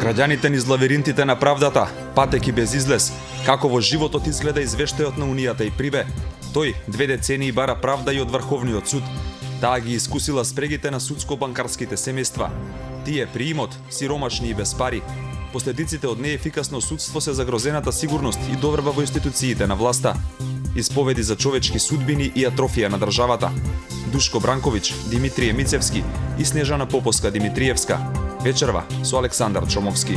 Граѓаните низ лавиринтите на правдата, патеки без излез, како во животот изгледа извештајот на Унијата и Прибе. Тој 2 децении бара правда и од Врховниот суд. Таа ги искусила спрегите на судско-банкарските семејства. Тие при имот, сиромашни и без пари. Последиците од неефикасно судство се загрозената сигурност и доверба во институциите на власта. Исповеди за човечки судбини и атрофија на државата. Душко Бранковиќ, Димитрije Мицевски и Снежана Поповска Димитриевска. Вечерва со Александар Чомовски.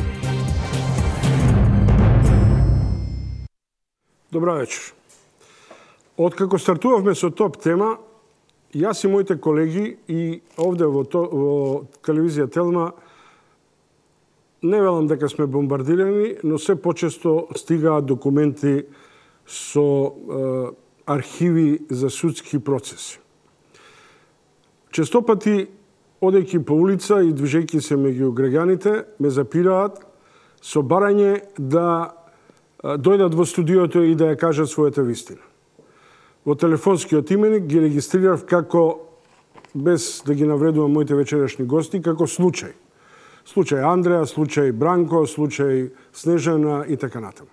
Добра вечер. Откако стартувавме со топ тема, јас и моите колеги и овде во телевизија Телма не велам дека сме бомбардирани, но се почесто стигаат документи со архиви за судски процеси. Честопати, одејќи по улица и движејќи се меѓу граѓаните, ме запираат со барање да дојдат во студиото и да ја кажат својата вистина. Во телефонскиот именик ги регистрирав како, без да ги навредувам моите вечерашни гости, како случај. Случај Андреа, случај Бранко, случај Снежана и така натаму.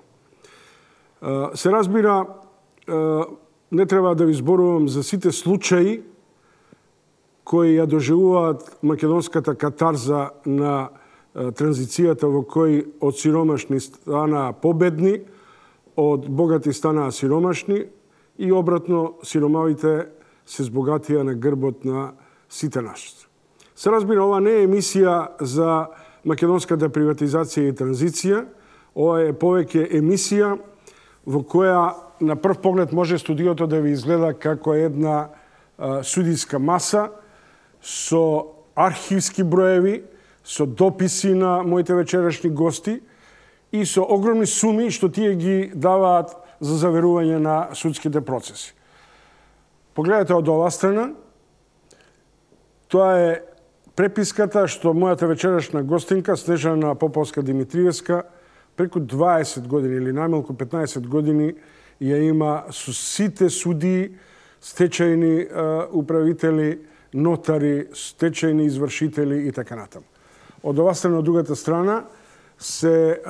Се разбира, не треба да ви зборувам за сите случаи кои ја доживуваат македонската катарза на транзицијата во кој од сиромашни станаа победни, од богати станаа сиромашни и обратно сиромавите се збогатија на грбот на сите наши. Се разбира, ова не е емисија за македонската приватизација и транзиција, ова е повеќе емисија во која на прв поглед може студиото да ви изгледа како една судиска маса со архивски броеви, со дописи на моите вечерашни гости и со огромни суми што тие ги даваат за заверување на судските процеси. Погледате од оваа страна, тоа е преписката што мојата вечерашна гостинка Снежана Поповска Димитриевска преку 20 години или најмалку 15 години ја има со сите судии, стечајни управители, нотари, стечајни извршители и така натаму. Од оваа страна, од другата страна, се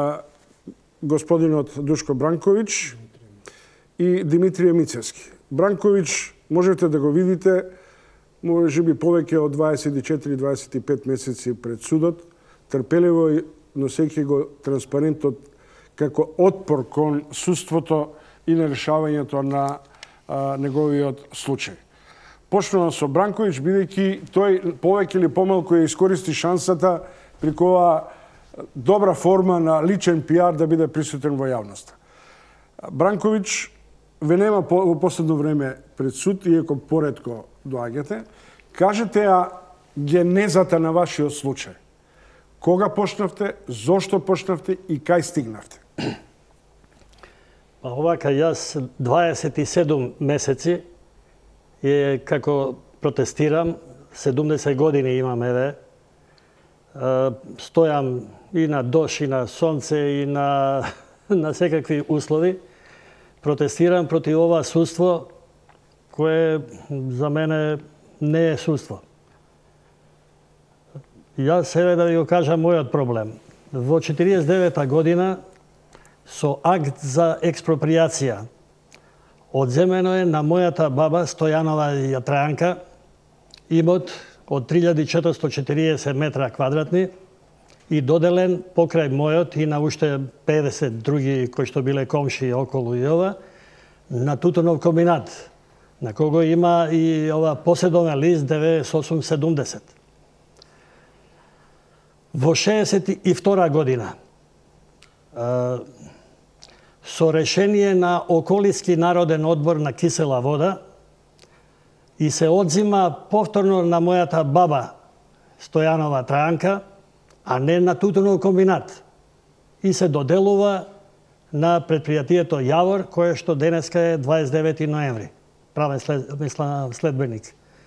господинот Душко Бранковиќ и Димитрije Мицевски. Бранковиќ, можете да го видите, може би повеќе од 24-25 месеци пред судот, трпеливо носејќи го транспарентот како отпор кон судството и на решавањето на неговиот случај. Почнувам со Бранковиќ, бидејќи тој повеќе или помалку ја искористи шансата преку оваа добра форма на личен пиар да биде присутен во јавноста. Бранковиќ ве нема во последно време пред суд, иако поретко доаѓате. Кажете ја генезата на вашиот случај. Кога почнавте, зошто почнавте и кај стигнавте? Овака, јас 27 месеци како протестирам, 70 години имам еве. Стојам и на дош, и на сонце, и на секакви услови. Протестирам против ова судство, кое за мене не е судство. Јас себе да ви го кажам мојот проблем. Во 49-та година со акт за експроприација одземено е на мојата баба Стојанова Јатрајанка имот од 3440 метра квадратни и доделен покрај мојот и на уште 50 други кои што биле комши околу и ова на Тутунов комбинат, на кого има и ова поседовен лист 9870. Во 62 година со решение на Околиски народен одбор на кисела вода и се одзима повторно на мојата баба Стојанова Трајанка, а не на Тутунов комбинат. И се доделува на предпријатието Јавор, кое што денеска е 29 ноември. Правен следбеник.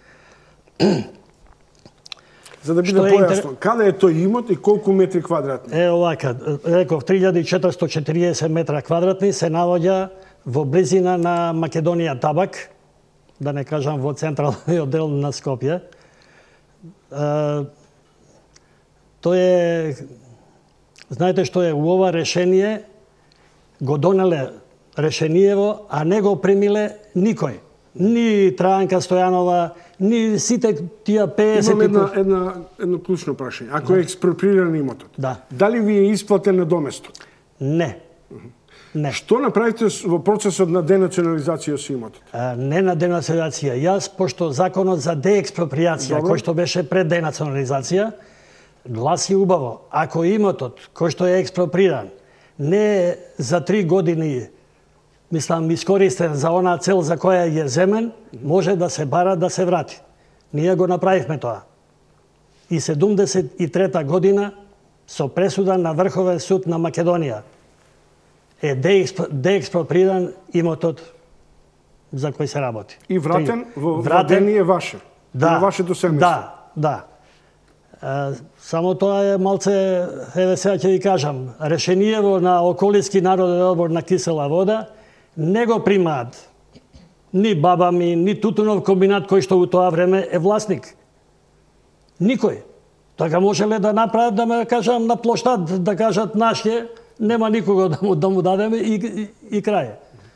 За да биде појасно, каде е тој имот и колку метри квадратни? Овака, реков 3440 метра квадратни се наоѓа во близина на Македонија Табак, да не кажам во централниот дел на Скопје. Тој е Знаете што е у ова решение, го донеле решениево, а не го примиле никој. Ни Трајанка Стојанова, ни сите тие 50... Имам едно клучно прашање. Ако е експроприиран имотот, Да. дали ви е исплатен недоместок? Не. Не. Што направите во процесот на денационализација со имотот? Не на денационализација. Јас, пошто законот за деекспроприација, Добро. кој што беше пред денационализација, гласи убаво. Ако имотот, кој што е експроприиран, не е за 3 години, мислам, искористен за она цел за која е земен, може да се бара да се врати. Ние го направивме тоа. И 73 година, со пресуда на Врховен суд на Македонија, е деекспроприиран имотот за кој се работи. И вратен во владение ваше? Да. На вашето семејство? Да, да. Само тоа е малце, еве сега ќе ви кажам, решението на Околински народен одбор на кисела вода не го примаат ни баба ми, ни Тутунов комбинат кој што у тоа време е власник. Никој. Така можеле да направат, да ме кажам, на плоштад, да кажат наш е, нема никого да му дадеме и крај.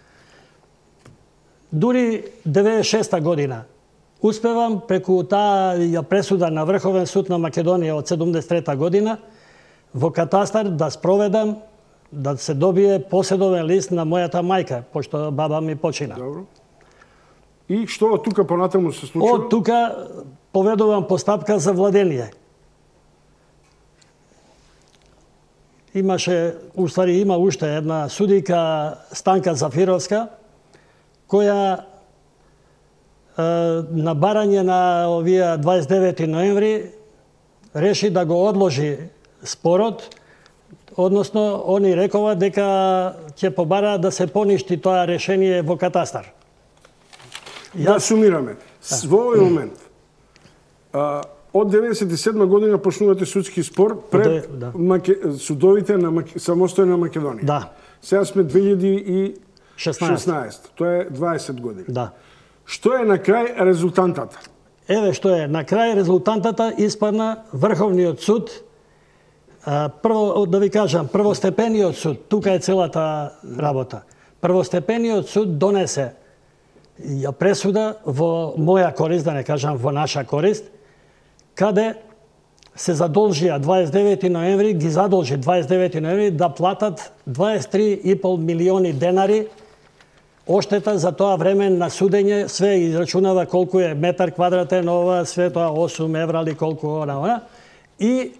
Дури 96 година успевам преку таа пресуда на Врховен суд на Македонија од 73 година во катастар да спроведам да се добие поседовен лист на мојата мајка, пошто баба ми почина. Добро. И што од тука понатаму се случува? Од тука поведувам постапка за владение. Има уште една судика Станка Зафировска, која на барање на овие 29 ноември реши да го одложи спорот, односно они рекова дека ќе побара да се поништи тоа решение во катастар. Да сумираме. Во овој момент, од 97 година почнувате судски спор пред судовите на самостојна Македонија. Да. Сега сме 2016. 16. Тоа е 20 години. Да. Што е на крај резултантата? Еве што е на крај резултантата испадна Врховниот суд. Прво да ви кажам, првостепениот суд, тука е целата работа. Првостепениот суд донесе ја пресуда во моја корист, да не кажам во наша корист, каде се задолжија 29 ноември, ги задолжи 29 ноември да платат 23,5 милиони денари оштета за тоа време на судење, све израчунава колку е метар квадратен, ова, све тоа 8 евра или колку она. И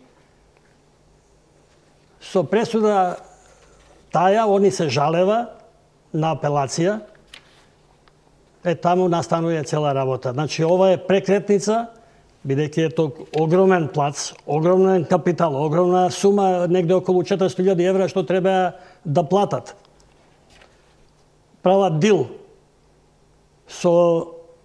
со пресуда таја, они се жалева на апелација, таму настанува цела работа. Значи, ова е прекретница, бидејќи е тоа огромен плац, огромен капитал, огромна сума, негде околу 400.000 евра што треба да платат. Прават дил со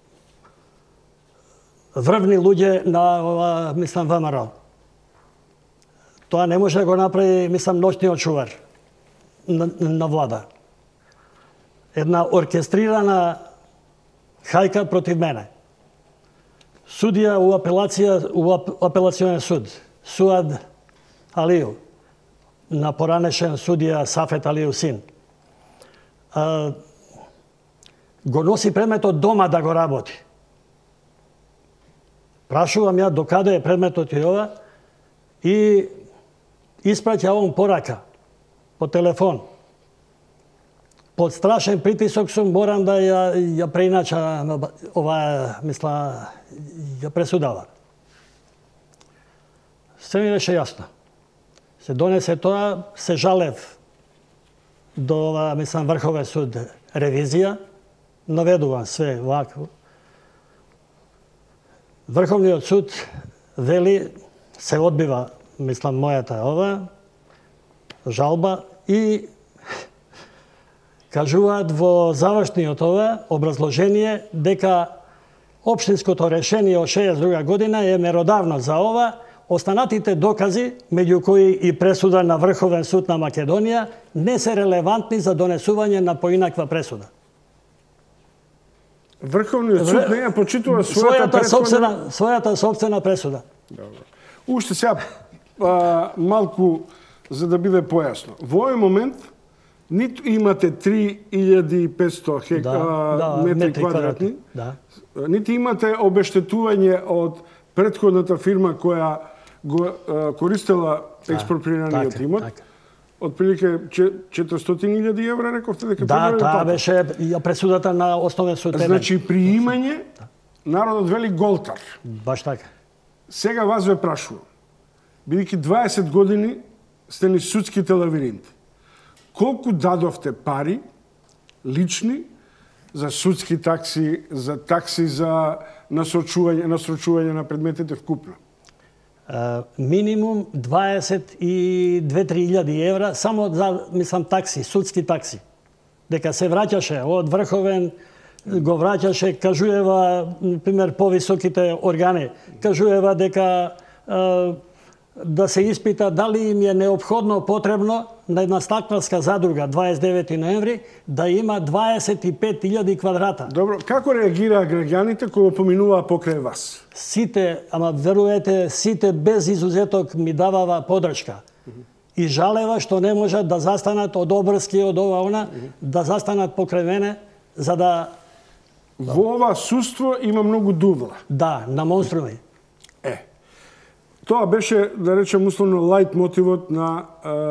врвни луѓе на, мислам, ВМРО. Тоа не може да го направи, мислам, ноќниот чувар на влада. Една оркестрирана хајка против мене. Судија у апелацијен суд, Суад Алију, на поранешен судија Сафет Алију син, го носи предметот дома да го работи. Прашувам ја докаде е предметот и ова и испраќа он порака по телефон. Под страшен притисок сум, морам да ја преинача ова, мисла, ја пресудава. Се ми беше јасно. Се донесе тоа, се жалев до ова, мислам, Врховен суд ревизија, наведувам све вакво. Врховниот суд вели, се одбива, мислам, мојата ова жалба и кажуваат во завршниот ова образложение дека општинското решение од 62 година е меродавно за ова, останатите докази, меѓу кои и пресуда на Врховен суд на Македонија, не се релевантни за донесување на поинаква пресуда. Врховниот суд не ја почитува својата собствена пресуда. Добро. Уште сега малку за да биде појасно. Во овој момент ниту имате 3500 метри квадратни, нити имате обештетување од претходната фирма која го користела експроприираниот имот. Отприлike 400.000 евра, рековте дека да, таа беше пресудата на основен суд. Значи приимање, народот вели голтар. Баш така. Сега вас ве прашувам, бидејќи 20 години сте ни судските лавиринти, колку дадовте пари лични за судски такси за насочување на предметите вкупно? Минимум 22-3.000 евра само за, мислам, такси, судски такси. Дека се враќаше од Врховен, го враќаше, кажуева, например, повисоките органи, кажуева дека да се испита дали им е неопходно потребно на една стакнарска задруга 29 ноември да има 25.000 квадрата. Добро, како реагираа граѓаните кога поминуваа покрај вас? Сите, ама веруете, сите без изузеток ми давава подршка. И жалева што не можат да застанат од обрски, од ова она, да застанат покрај мене, за да... Во ова судство има многу дувла. Да, на монструми. Тоа беше, да речем, условно лајт мотивот на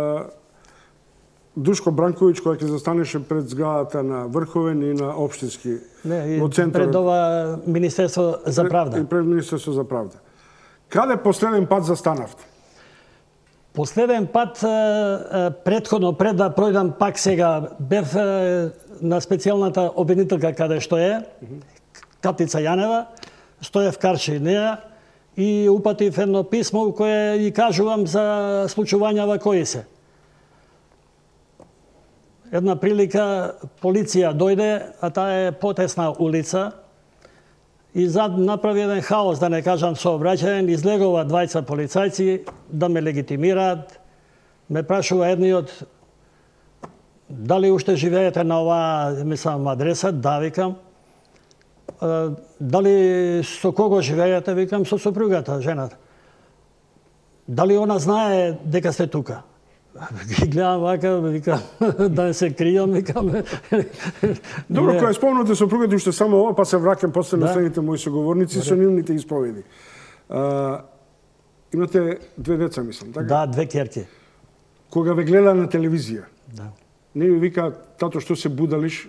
Душко Бранковиќ, кој ќе застанеше пред зградата на Врховен и на општински. Не, и пред ова Министерство за правда. И пред Министерство за правда. Каде последен пат застанавте? Последен пат, предходно, пред да пројдам пак сега, бев на специјалната обвинителка каде што е, Катица Јанева, стоев карши неа, и упатив едно писмо у кое и кажувам за случувањава кои се. Една прилика полиција дојде, а таа е потесна улица и зад направи еден хаос, да не кажам сообраќаен, излегува двајца полицајци да ме легитимираат. Ме прашува едниот дали уште живеете на оваа, мислам, адреса, да, викам. Дали со кого живеете, викам, со сопругата, жената. Дали она знае дека сте тука? Ги гледам вака, викам, да не се кријам, викам. Добро, кога спомнате сопругата уште само ова, па се враќам после на следните мои соговорници со нивните исповеди. Имате две деца, мислам, така? Да, две керки. Кога ве гледа на телевизија, не ви вика, тато, што се будалиш,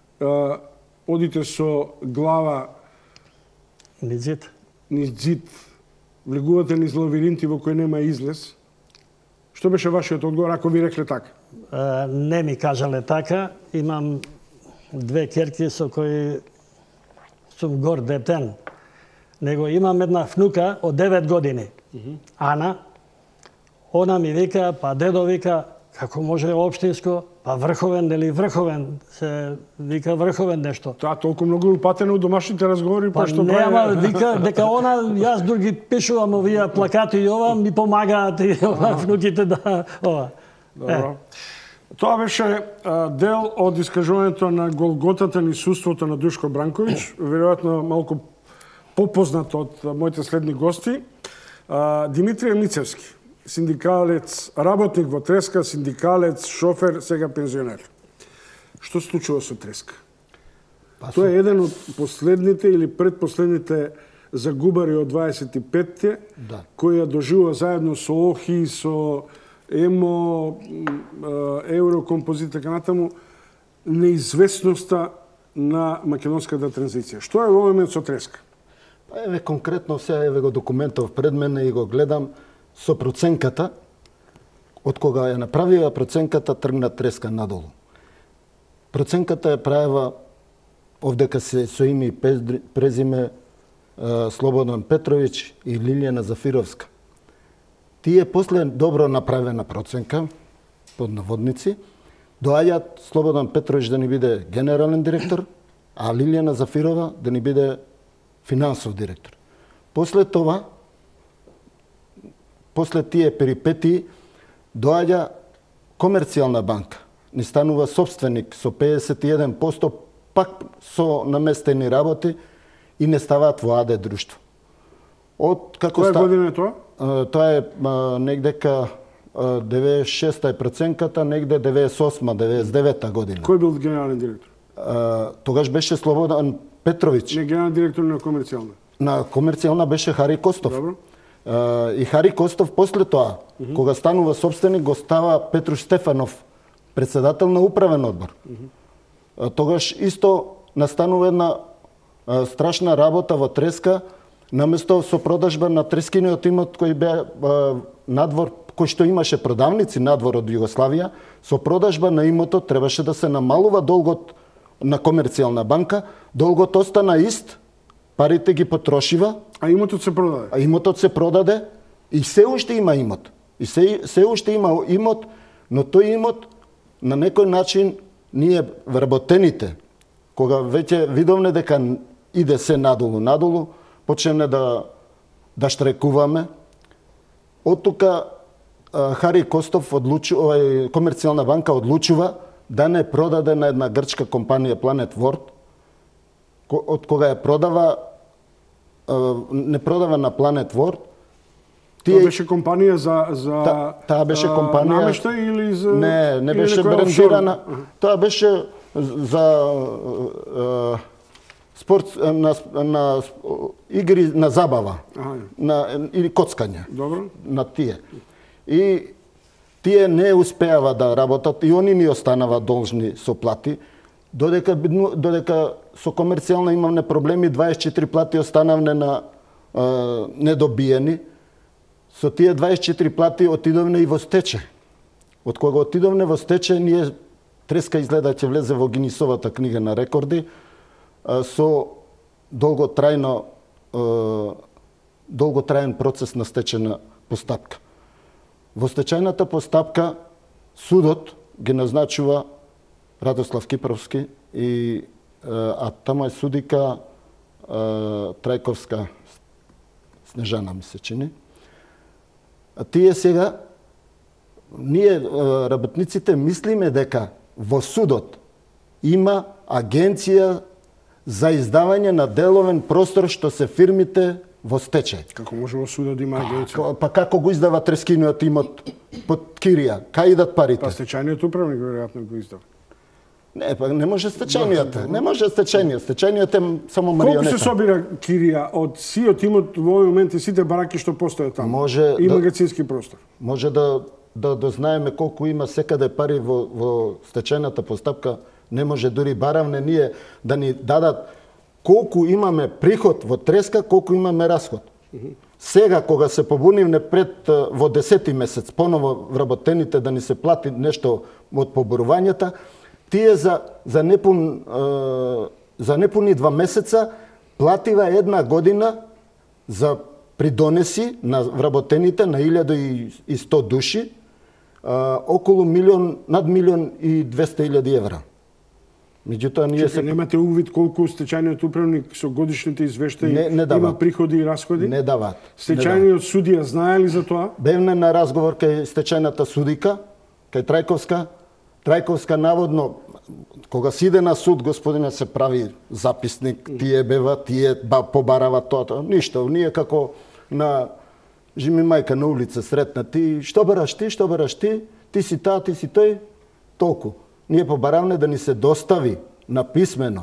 одите со глава низ зид, влегувате низ лавиринти во кој нема излез. Што беше вашиот одговор, ако ви рекле така? Не ми кажале така. Имам две керки со кои сум горд детен. Него имам една внука од 9 години, Ана. Она ми вика, па дедо вика, како може општинско, па Врховен, нели Врховен, се вика Врховен нешто. Таа толку многу упатена у домашните разговори, па што нема, вика дека она, јас други пишувам овие плакати и ова, ми помагаат и ова внуките да ова. Добро. Тоа беше дел од искажувањето на голготата ни суството на Душко Бранковиќ, веројатно малку попознат од моите следни гости. Димитрije Мицевски, синдикалец, работник во Треска, синдикалец, шофер, сега пензионер. Што се случува со Треска? Тоа е еден од последните или предпоследните загубари од 25-те, кои ја доживува заедно со ОХИ, со ЕМО, Еврокомпозит, така натаму, неизвестноста на македонската транзиција. Што е во момент со Треска? Еве конкретно сега еве го документов пред мене и го гледам со проценката. Од кога ја направила проценката, тргна Треска надолу. Проценката ја правила овдека се со име и презиме Слободан Петровиќ и Лилијана Зафировска. Тие после добро направена проценка, под наводници, доаѓаат Слободан Петровиќ да ни биде генерален директор, а Лилијана Зафирова да ни биде финансов директор. После това, после тие перипетии, доаѓа Комерцијална банка. Ни станува собственик со 51%, пак со наместени работи и не ставаат во АД друштво. Која година е тоа? Тоа е негдека 96-та е проценката, негде 98-99 година. Кој бил генерален директор? Тогаш беше Слободан Петрович. Не генерален директор на комерцијална. На комерцијална беше Хари Костов. Добро. И Хари Костов после тоа, кога станува собственик, го става Петруш Стефанов, председател на управен одбор. Тогаш исто настанува една страшна работа во Треска, наместо со продажба на Трескиниот имот кој бе надвор, кој што имаше продавници надвор од Југославија, со продажба на имотот требаше да се намалува долгот на комерцијална банка, долгот остана ист, парите ги потрошива, А имотот се продаде? а имотот се продаде и се уште има имот. И се уште има имот, но тој имот на некој начин ние вработените, кога веќе видовме дека иде се надолу, почнеме да штрекуваме. Од тука Хари Костов комерцијална банка одлучува да не продаде на една грчка компанија Planet World, од кога ја продава, не продава на Planet World. Тоа беше компанија Таа беше компанија намештај или за Не беше брендирана. Тоа беше за спорт на игри на забава, или коцкање. Добро. На тие. И тие не успеава да работат и они ни останава должни со плати, додека со комерцијална имавме проблеми, 24 плати останавне на недобиени. Со тие 24 плати отидовне и во стече. Од кога отидовне во стече, ние Треска изгледа ќе влезе во Гинисовата книга на рекорди со долготраен процес на стечена постапка. Во стечајната постапка судот ги назначува Радослав Кипровски а тама е судика Трајковска Снежана, ми се чини. А тие сега, ние работниците мислиме дека во судот има агенција за издавање на деловен простор што се фирмите во стечај. Како може во судот да има агенција? Па како го издава Трескиниот имот под кирија? Кај идат парите? Па стечајниот управник веројатно го издава. Не, па не може стечајниот. Не може стечајниот. Стечајниот е само марионета. Колку се собира кирија од сиот имот во овој момент и сите бараки што постојат таму? Може и магазински простор. Може да дознаеме колку има секаде пари во стечајната постапка. Не може дури баравне ние да ни дадат колку имаме приход во Треска, колку имаме расход. Сега, кога се побунивме во 10-ти месец, поново вработените да ни се плати нешто од поборувањата, тие за непуни 2 месеца платива една година за придонеси на вработените на 1100 души, околу над 1.200.000 евра. Меѓутоа ние немате увид колку стечајниот управник со годишните извештаи има приходи и расходи? Не даваат. Стечајниот судија знае ли за тоа? Бевме на разговор кај стечајната судика, кај Трајковска. Трајковска наводно, кога си иде на суд, господине, се прави записник, тие бева, тие побарава тоа. Ништо, ние како на жими мајка на улица сретнати, што бараш ти, ти си таа, ти си тој, толку. Ние побаравме да ни се достави написмено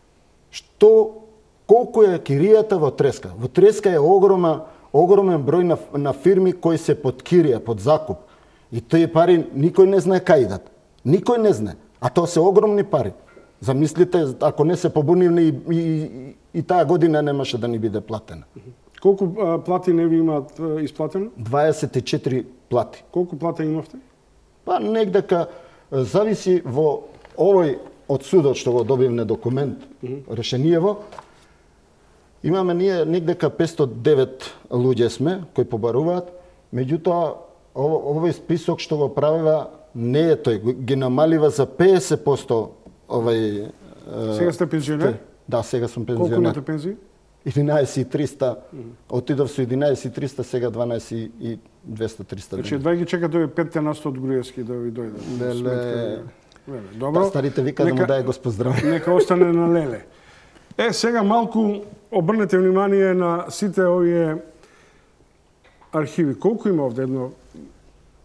колку е киријата во Треска. Во Треска е огромен број на фирми кои се под кирија, под закуп. И тие пари никој не знае кај идат. Никој не знае. А тоа се огромни пари. Замислите, ако не се побунивни и таа година немаше да ни биде платена. Колку плати не ви имаат исплатено? 24 плати. Колку плата имавте? Па негдека зависи во овој од судот што го добивме документ, решението. Имаме ние негдека 509 луѓе сме кои побаруваат, меѓутоа овој список што го правива не е тој, ги намалива за 50% овој... Сега сте пензионер? Да, сега сум пензионер. Колку имате пензија? 11.300, отидов со 11.300, сега 12.200-300. Значи, едва ги чекат овие 5 на 100 од Груевски да ви дојдат. Леле. Добро. Старите вика да му дај Господ здраве. Нека остане на леле. Сега малку обрнете внимание на сите овие архиви. Колку има овде?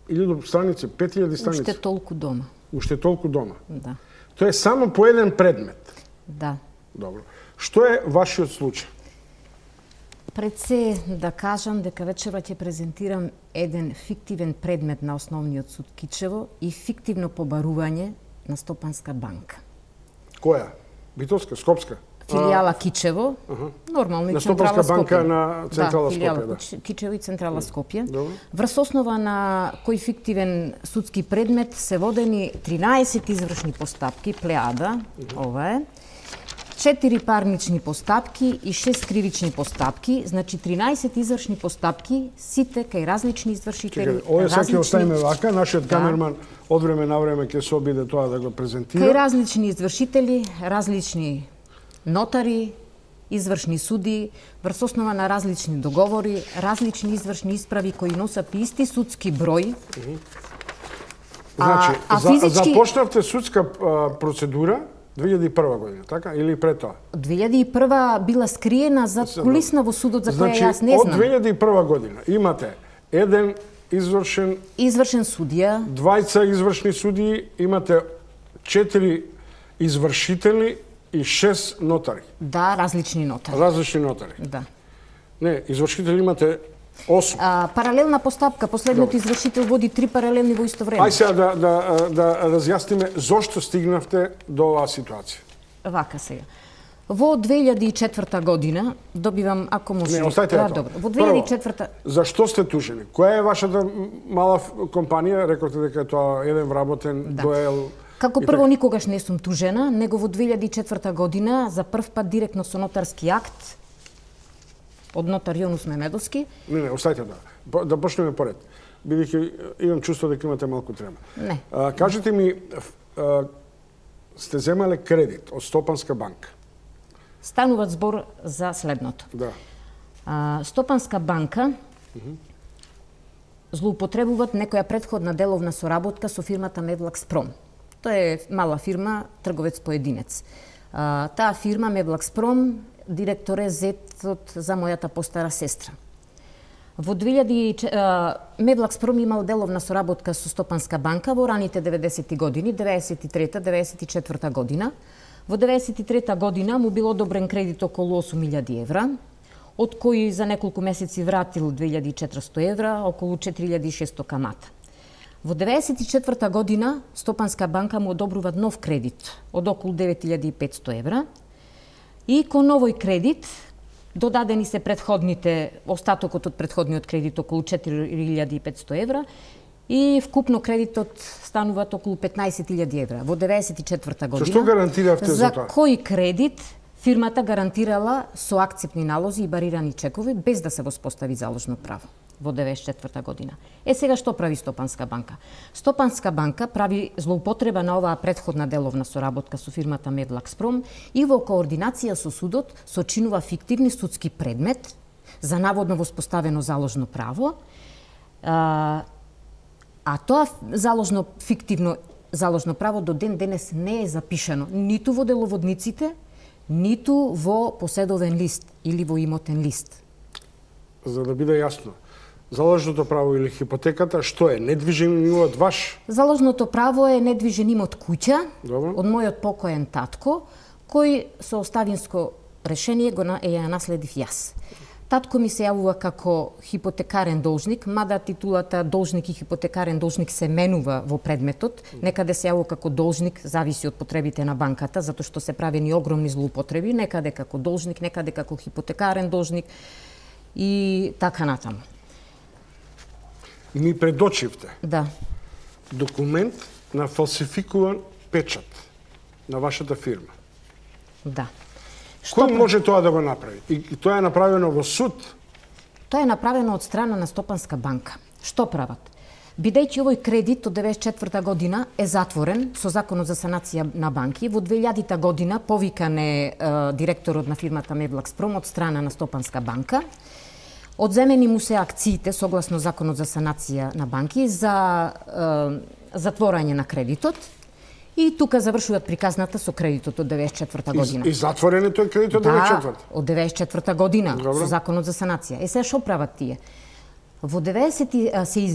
1000 страници, 5000 страници. Уште толку дома. Уште толку дома. Да. Тоа е само по еден предмет. Да. Добро. Што е вашиот случај? Пред се да кажам дека вечерва ќе презентирам еден фиктивен предмет на Основниот суд Кичево и фиктивно побарување на Стопанска банка. Која? Битовска, Скопска? Филијала Кичево, нормално и на Централа Стопанска банка Скопје. на Централа да, Скопје, да. Кичево и Централа Скопје. Добро. Врз основа на кој фиктивен судски предмет се водени 13 извршни постапки, плеада, ова е, 4 парнични постапки и 6 кривични постапки, значи 13 извршни постапки, сите кај различни извршители, Ова сега ќе оставиме различни вака, нашиот камерман од време на време ќе се обиде тоа да го кај презентира. различни извршители, различни нотари, извршни суди, врз основа на различни договори, различни извршни исправи кои носат исти судски број. Значи, физички- започнавте судска процедура 2001 година, така? Или пред тоа? 2001 била скриена за кулисна во судот за која Значи, јас не од знам. 2001 година имате еден извршен, Извршен судија, двајца извршни судии, имате 4 извршители и 6 нотари. да, различни нотари. Различни нотари. Да. Не, извршители имате 8. Паралелна постапка, последниот извршител води 3 паралелни во исто време. Ај сега да разјасниме зошто стигнавте до оваа ситуација. Вака сега. Во 2004 година добивам, ако може... Не, оставите да, тоа. добро. Во Прво, 2004 зашто сте тужени? Која е вашата мала компанија? Рековте дека е тоа еден вработен дуел. Како и прво така. никогаш не сум тужена, него во 2004 година за прв пат директно со нотарски акт од нотар Јонус Мемедовски. Не, оставите да. Да почнеме поред. Бидејќи имам чувство дека имате малку трема. Не. Кажете ми, сте земале кредит од Стопанска банка. Станува збор за следното. Да. Стопанска банка злоупотребуваат некоја претходна деловна соработка со фирмата Мевлакспром. Тоа е мала фирма, трговец поединец. Таа фирма Мевлакспром директор е зетот за мојата постара сестра. Во 2000 Мевлакспром имал деловна соработка со Стопанска банка во раните 90-ти години, 93-94 година. Во 93 година му бил одобрен кредит околу 8.000 евра, од кои за неколку месеци вратил 2.400 евра, околу 4.600 камата. Во 94 година Стопанска банка му одобрува нов кредит од околу 9.500 евра и кон овој кредит додадени се остатокот од претходниот кредит околу 4.500 евра и вкупно кредитот стануваат околу 15.000 евра. Во 94 година... Зашто гарантиравте за тоа? За кој кредит фирмата гарантирала со акцепни налози и барирани чекови без да се воспостави заложно право во 94 година. Сега што прави Стопанска банка? Стопанска банка прави злоупотреба на оваа претходна деловна соработка со фирмата Мевлакспром и во координација со судот сочинува фиктивни судски предмет за наводно воспоставено заложно право, а тоа фиктивно заложно право до ден денес не е запишано ниту во деловодниците, ниту во поседовен лист или во имотен лист. За да биде јасно, заложното право или хипотеката, што е? Недвижен имот ваш? Заложното право е недвижен имот куќа Добро. од мојот покоен татко, кој со оставинско решение го ја наследив јас. Татко ми се јавува како хипотекарен должник, мада титулата должник и хипотекарен должник се менува во предметот, некаде се јавува како должник, зависи од потребите на банката, затоа што се правени огромни злоупотреби, некаде како должник, некаде како хипотекарен должник и така натаму. Ми предочивте Да. документ на фалсификуван печат на вашата фирма. Да. Кој може тоа да го направи? И тоа е направено во суд? Тоа е направено од страна на Стопанска банка. Што прават? Бидејќи овој кредит од 94 година е затворен со Законот за санација на банки, во 2000 година повикан е директорот на фирмата Мевлакспром од страна на Стопанска банка. Одземени му се акциите согласно Законот за санација на банки за затворање на кредитот. И тука завршуваат приказната со кредитот од 94 година. И затворен е тој кредит од 94? Да, од 94 година Добро. со Законот за санација. Сега што прават тие? Во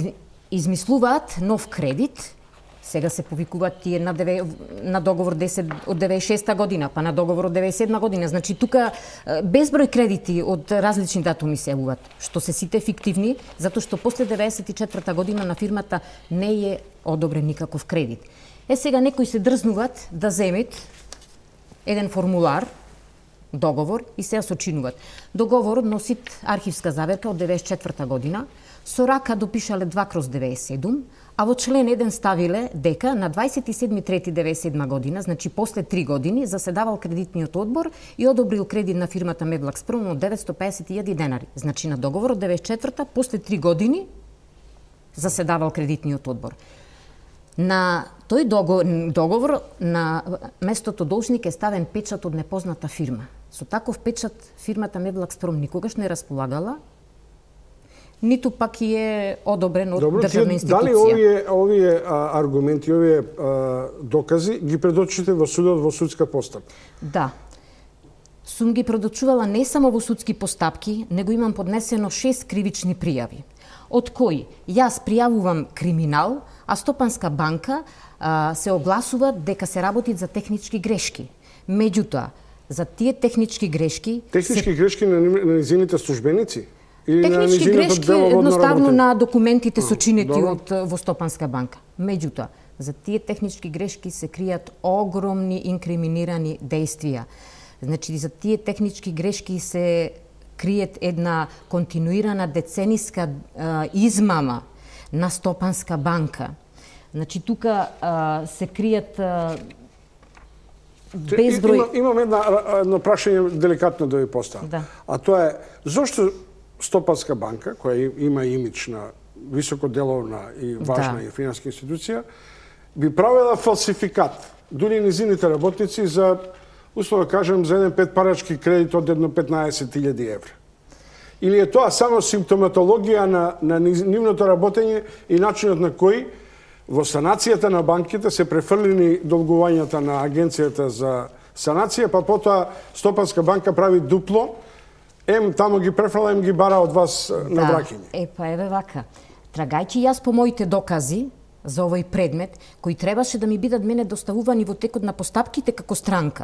измислуваат нов кредит. Сега се повикуваат тие на договор 10 од 96 година, па на договор од 97 година. Значи тука безброј кредити од различни датуми се јавуваат, што се сите фиктивни, затоа што после 94 година на фирмата не е одобрен никаков кредит. Сега некои се дрзнуваат да земет еден формулар, договор и се сочинуваат. Договорот носи архивска заверка од 94 година, со рака допишале 2/97, а во член 1 ставиле дека на 27.3.97 година, значи после 3 години, заседавал кредитниот одбор и одобрил кредит на фирмата Медлакспром од 950.000 денари. Значи на договор од 94-та, после 3 години, заседавал кредитниот одбор. На тој договор на местото должник е ставен печат од непозната фирма. Со таков печат фирмата Медлакспром никогаш не располагала, ниту пак е одобрен од државна институција. Дали овие аргументи, овие докази ги предочите во судот во судска постапка? Да. Сум ги предочувала не само во судски постапки, него имам поднесено 6 кривични пријави, од кои јас пријавувам криминал, а Стопанска банка се огласува дека се работи за технички грешки. Меѓутоа, за тие технички грешки... Грешки на низините службеници? Технички грешки едноставно на документите сочинети во Стопанска банка. Меѓутоа, за тие технички грешки се кријат огромни инкриминирани дејствија. Значи, за тие технички грешки се криет една континуирана децениска измама на Стопанска банка. Значи, тука се кријат безброј... Имам едно прашање деликатно да ви поставам. Да. А тоа е, зошто Стопанска банка, која има имидж на високоделовна и важна и финанска институција, би правила фалсификат, дури низините работници за, условно кажем, за еден петпарачки кредит од едно 15.000 евра? Или е тоа само симптоматологија на нивното работење и начинот на кој во санацијата на банките се префрлени долгувањата на Агенцијата за санација, па потоа Стопанска банка прави дупло, тамо ги префрла, ги бара од вас на враќање. Па еве вака. Трагајќи јас по моите докази за овој предмет, кои требаше да ми бидат мене доставувани во текот на постапките како странка.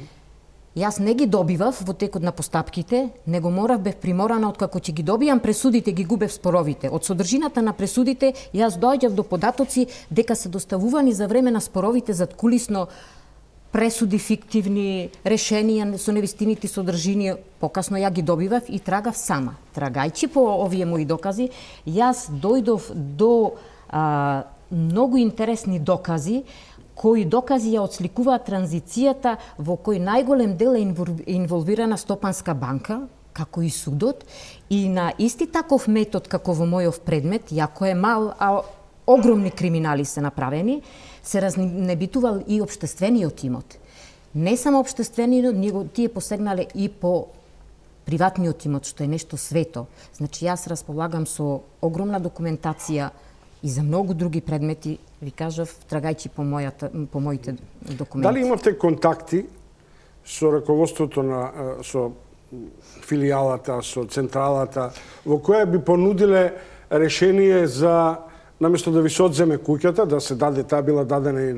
Јас не ги добивав во текот на постапките, него бев приморана откако ќе ги добијам пресудите, ги губев споровите. Од содржината на пресудите јас доаѓав до податоци дека се доставувани за време на споровите задкулисно пресуди фиктивни, решенија со невистините содржини. Покасно ја ги добивав и трагав сама. Трагајќи по овие мои докази, јас дојдов до многу интересни докази, кои докази ја отсликуваат транзицијата во кој најголем дел е инволвирана Стопанска банка, како и судот, и на исти таков метод како во мојов предмет, јако е мал, а огромни криминали се направени, се разнебитувал и општествениот имот. Не само општествениот, него тие посегнале и по приватниот имот, што е нешто свето. Значи, јас располагам со огромна документација и за многу други предмети, ви кажав, трагајќи по моите документи. Дали имавте контакти со раководството со филијалата, со централата, во која би понудиле решение за, наместо да ви се одземе куќата, да се даде, таа била дадена и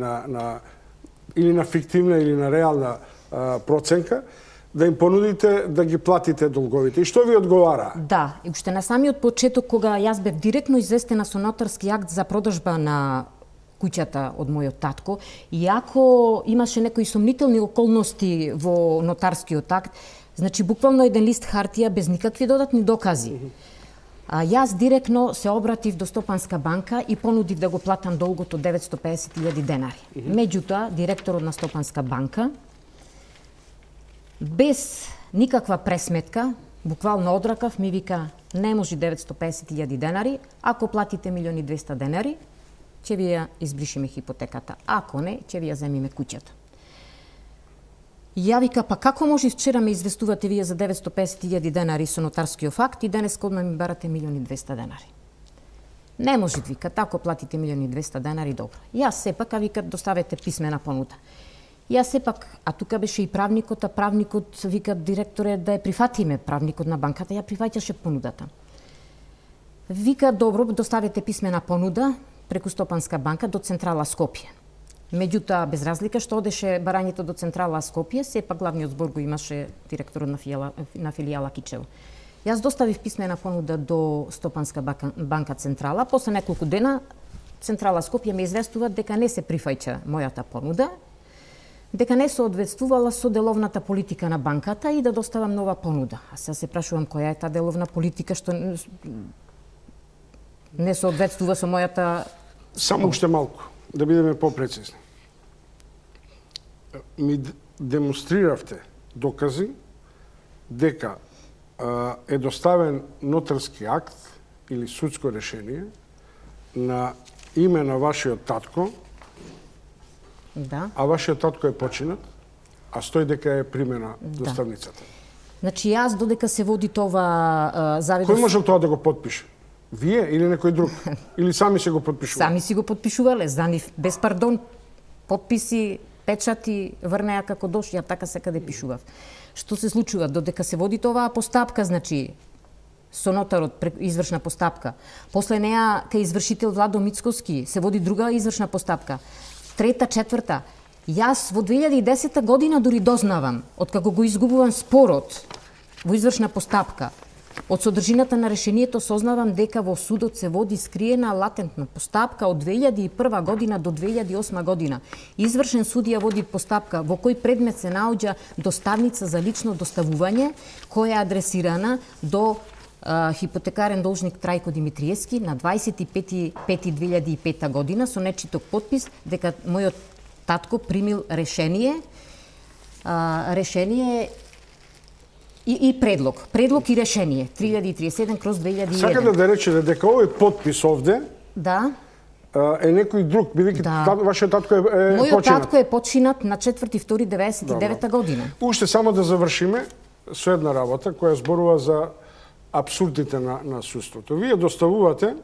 или на фиктивна или на реална проценка, да им понудите да ги платите долговите. И што ви одговара? Да, и уште на самиот почеток, кога јас бев директно известена со нотарски акт за продажба на куќата од мојот татко, иако имаше некои сомнителни околности во нотарскиот акт, значи буквално еден лист хартија без никакви додатни докази. Јас директно се обратив до Стопанска банка и понудив да го платам долгот од 950.000 денари. Меѓутоа, директорот на Стопанска банка, без никаква пресметка, буквално одракав, ми вика, не може 950.000 денари, ако платите 1.200.000 денари, ќе ви ја избришиме хипотеката. Ако не, ќе ви ја земиме куќата. Ја вика, па како може вчера ме известувате вие за 950.000 денари со нотарскиот факт и денес одма ми барате 1.200.000 денари? Не може, вика, тако платите 1.200.000 денари, добро. Јас сепак, вика, доставете писмена понуда. Јас сепак, а тука беше и правникот, а правникот вика директоре да ја прифатиме, правникот на банката ја прифаќаше понудата. Вика, добро, доставете писмена понуда преку Стопанска банка до Централа Скопје. Меѓутоа, без разлика што одеше барањето до Централа Скопје, сепак главниот збор го имаше директорот на филијала Кичево. Јас доставив писмена понуда до Стопанска банка Централа, после неколку дена Централа Скопје ме известува дека не се прифаќа мојата понуда, дека не соодветствувала со деловната политика на банката и да доставам нова понуда. А сега се прашувам која е таа деловна политика што не соодветствува со мојата... Само уште малку, да бидеме попрецизни. Ми демонстриравте докази дека е доставен нотарски акт или судско решение на име на вашиот татко, Да. а вашиот татко е починат, а стои дека е примена доставницата. Значи, јас додека се води това заведост... Кој можел тоа да го подпише? Вие или некој друг? Или сами се го подпишувале? Сами си го подпишувале, за нив без пардон, подписи, печати, врнеа како дошли, а така секаде пишував. Што се случува? Додека се води оваа постапка, значи, со нотарот извршна постапка. После неа кај извршител Владо Мицковски се води друга извршна постапка. Трета, четврта. Јас во 2010 година дури дознавам, откако го изгубувам спорот во извршна постапка. Од содржината на решението сознавам дека во судот се води скриена латентна постапка од 2001 година до 2008 година. Извршен судија води постапка во кој предмет се наоѓа доставница за лично доставување, која е адресирана до хипотекарен должник Трајко Димитриевски на 25.5.2005 година со нечиток подпис дека мојот татко примил решение и предлог. Предлог и решение 3037/2001. Сакате да речете дека овој подпис овде Да. е некој друг, бидејќи вашиот татко е Мојот починат. татко е починат на 4.2.99 година. Уште само да завршиме со една работа која зборува за апсурдите на судството. Вие доставувате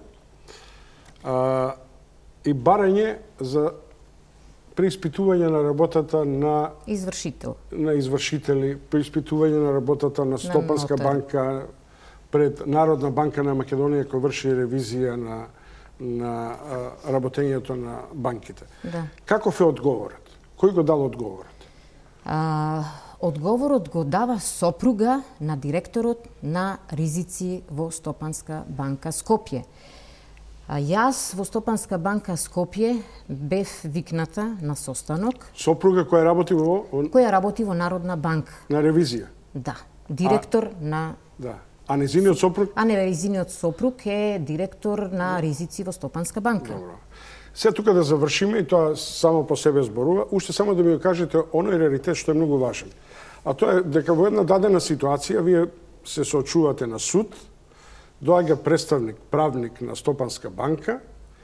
и барање за преиспитување на работата на извршители, преиспитување на работата на Стопанска банка пред Народна банка на Македонија која врши ревизија на работењето на банките. Да. Каков е одговорот? Кој го дал одговорот? Одговорот го дава сопруга на директорот на ризици во Стопанска банка Скопје. Јас во Стопанска банка Скопје бев викната на состанок. Сопруга која работи во Народна банка. На ревизија? Да. Директор на... Да. А незиниот сопруг? А незиниот сопруг е директор на ризици во Стопанска банка. Добро. Сега тука да завршиме и тоа само по себе зборува. Уште само да ми го кажете оној реалитет што е многу важен. А тоа е дека во една дадена ситуација вие се соочувате на суд, доаѓа представник, правник на Стопанска банка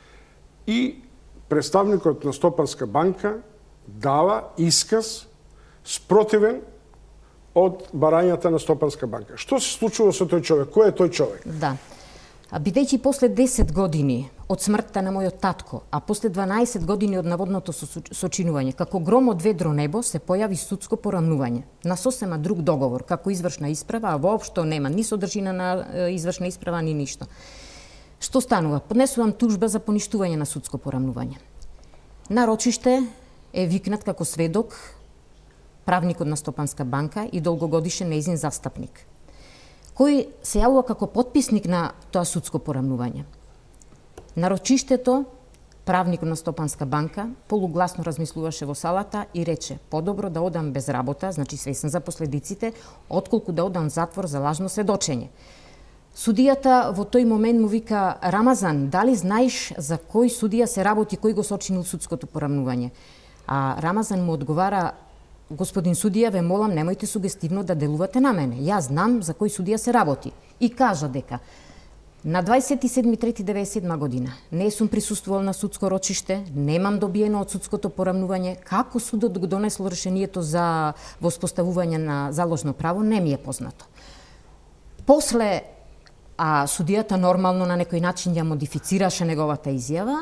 и представникот на Стопанска банка дава исказ спротивен од барањата на Стопанска банка. Што се случува со тој човек? Кој е тој човек? Да. Бидејќи после 10 години од смртта на мојот татко, а после 12 години од наводното сочинување, како гром од ведро небо се појави судско порамнување на сосема друг договор, како извршна исправа, а воопшто нема ни содржина на извршна исправа, ни ништо. Што станува? Поднесувам тужба за поништување на судско порамнување. На рочиште е викнат како сведок правникот на Стопанска банка и долгогодишен нејзин застапник, кој се јавува како потписник на тоа судско порамнување. На рочиштето, правникот на Стопанска банка полугласно размислуваше во салата и рече: подобро да одам без работа, значи свесен за последиците, отколку да одам затвор за лажно сведочење. Судијата во тој момент му вика: Рамазан, дали знаеш за кој судија се работи, кој го сочинил судското порамнување? А Рамазан му одговара: господин судија, ве молам, немојте сугестивно да делувате на мене. Јас знам за кој судија се работи. И кажа дека на 27.3.1997 година не сум присуствувал на судско рочиште, немам добиено од судското порамнување, како судот го донесло решението за воспоставување на заложно право, не ми е познато. После, судијата нормално на некој начин ја модифицираше неговата изјава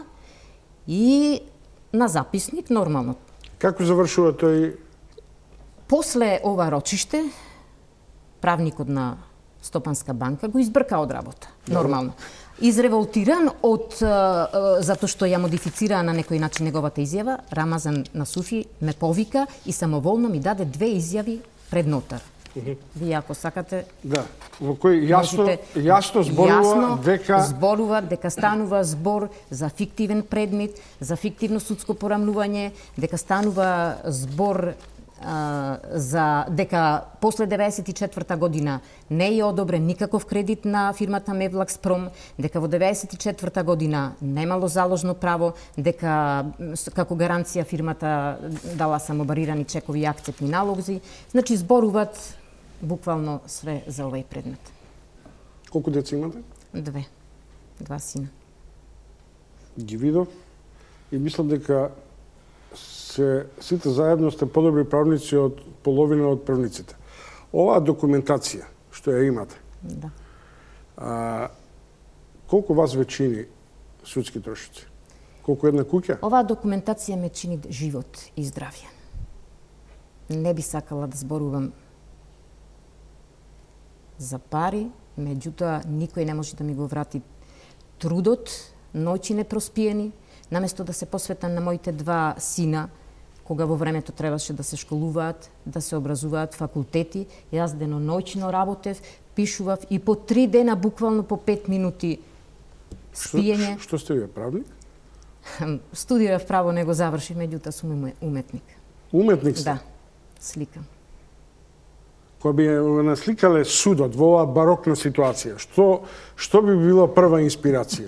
и на записник нормално. Како завршува тој? После ова рочиште, правникот на Стопанска банка го избрка од работа, нормално. Изреволтиран затоа што ја модифицираа на некој начин неговата изјава, Рамазан Насуфи ме повика и самоволно ми даде 2 изјави пред нотар. Вие ако сакате... Да, во кој јасно зборува дека станува збор за фиктивен предмет, за фиктивно судско порамнување, дека станува збор за дека после 94 година не е одобрен никаков кредит на фирмата Мевлакспром, дека во 94 година немало заложно право, дека како гаранција фирмата дала само барирани чекови и акцепни налози. Значи зборуваат буквално све за овој предмет. Колку деца имате? 2 сина. Ги видов и мислам дека сите заедно сте подобри правници од половина од правниците. Оваа документација што ја имате. Да. Колку вас ве чини судски трошоци? Колку една куќа? Оваа документација ме чини живот и здравје. Не би сакала да зборувам за пари, меѓутоа никој не може да ми го врати трудот, ноќи непроспиени, наместо да се посветам на моите 2 сина, кога во времето требаше да се школуваат, да се образуваат факултети, јас деноноќно работев, пишував и по 3 дена, буквално по 5 минути спиење. Што сте вие, правник? Студирав право, не го завршив, меѓутоа сум уметник. Уметник сте? Да, сликам. Кој би насликале судот во оваа барокна ситуација, што би било прва инспирација?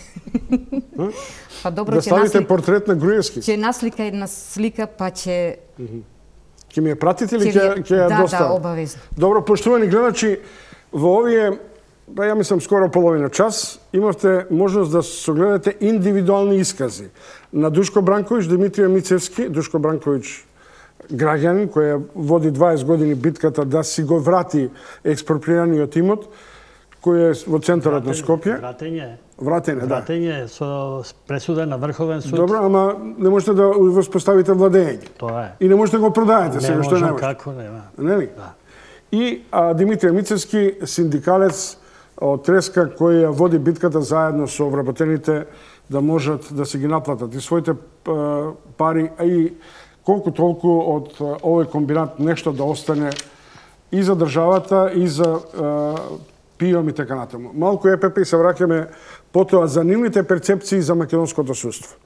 Па добро, да ставите портрет на Груевски? Ќе наслика една слика, па ќе... Ќе ми ја пратите или ќе ја доставам? Да, обавезно. Добро, поштовани гледачи, во овие, ја мислам скоро половина час, имавте можност да согледате индивидуални искази на Душко Бранковиќ, Димитрија Мицевски, Душко Бранковиќ граѓанин кој води 20 години битката да си го врати експропријаниот имот, кој е во центарот на Скопје. Вратење, да. Вратење со пресуда на Врховен суд. Добро, ама не можете да воспоставите владење. Тоа е. И не можете да го продаете сега што не може. Како нема. Нели? Да. И Димитрија Мицевски, синдикалец од Треска, кој води битката заедно со вработените да можат да се ги наплатат и своите пари, а и колку толку од овој комбинат нешто да остане и за државата, и за ПИОМ и така натаму. Малку ЕПП и се враќаме потоа за нивните перцепции за македонското судство.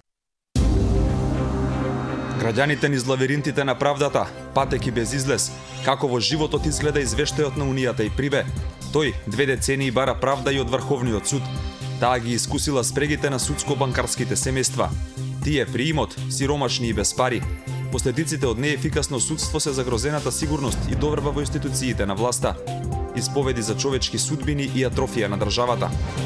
Граѓаните низ лавиринтите на правдата, патеки без излез, како во животот изгледа извештајот на Унијата и Прибе, тој 2 децении бара правда и од Врховниот суд. Таа ги искусила спрегите на судско-банкарските семејства. Тие при имот, сиромашни и без пари. Последиците од неефикасно судство се загрозената сигурност и доверба во институциите на власта. Исповеди за човечки судбини и атрофија на државата.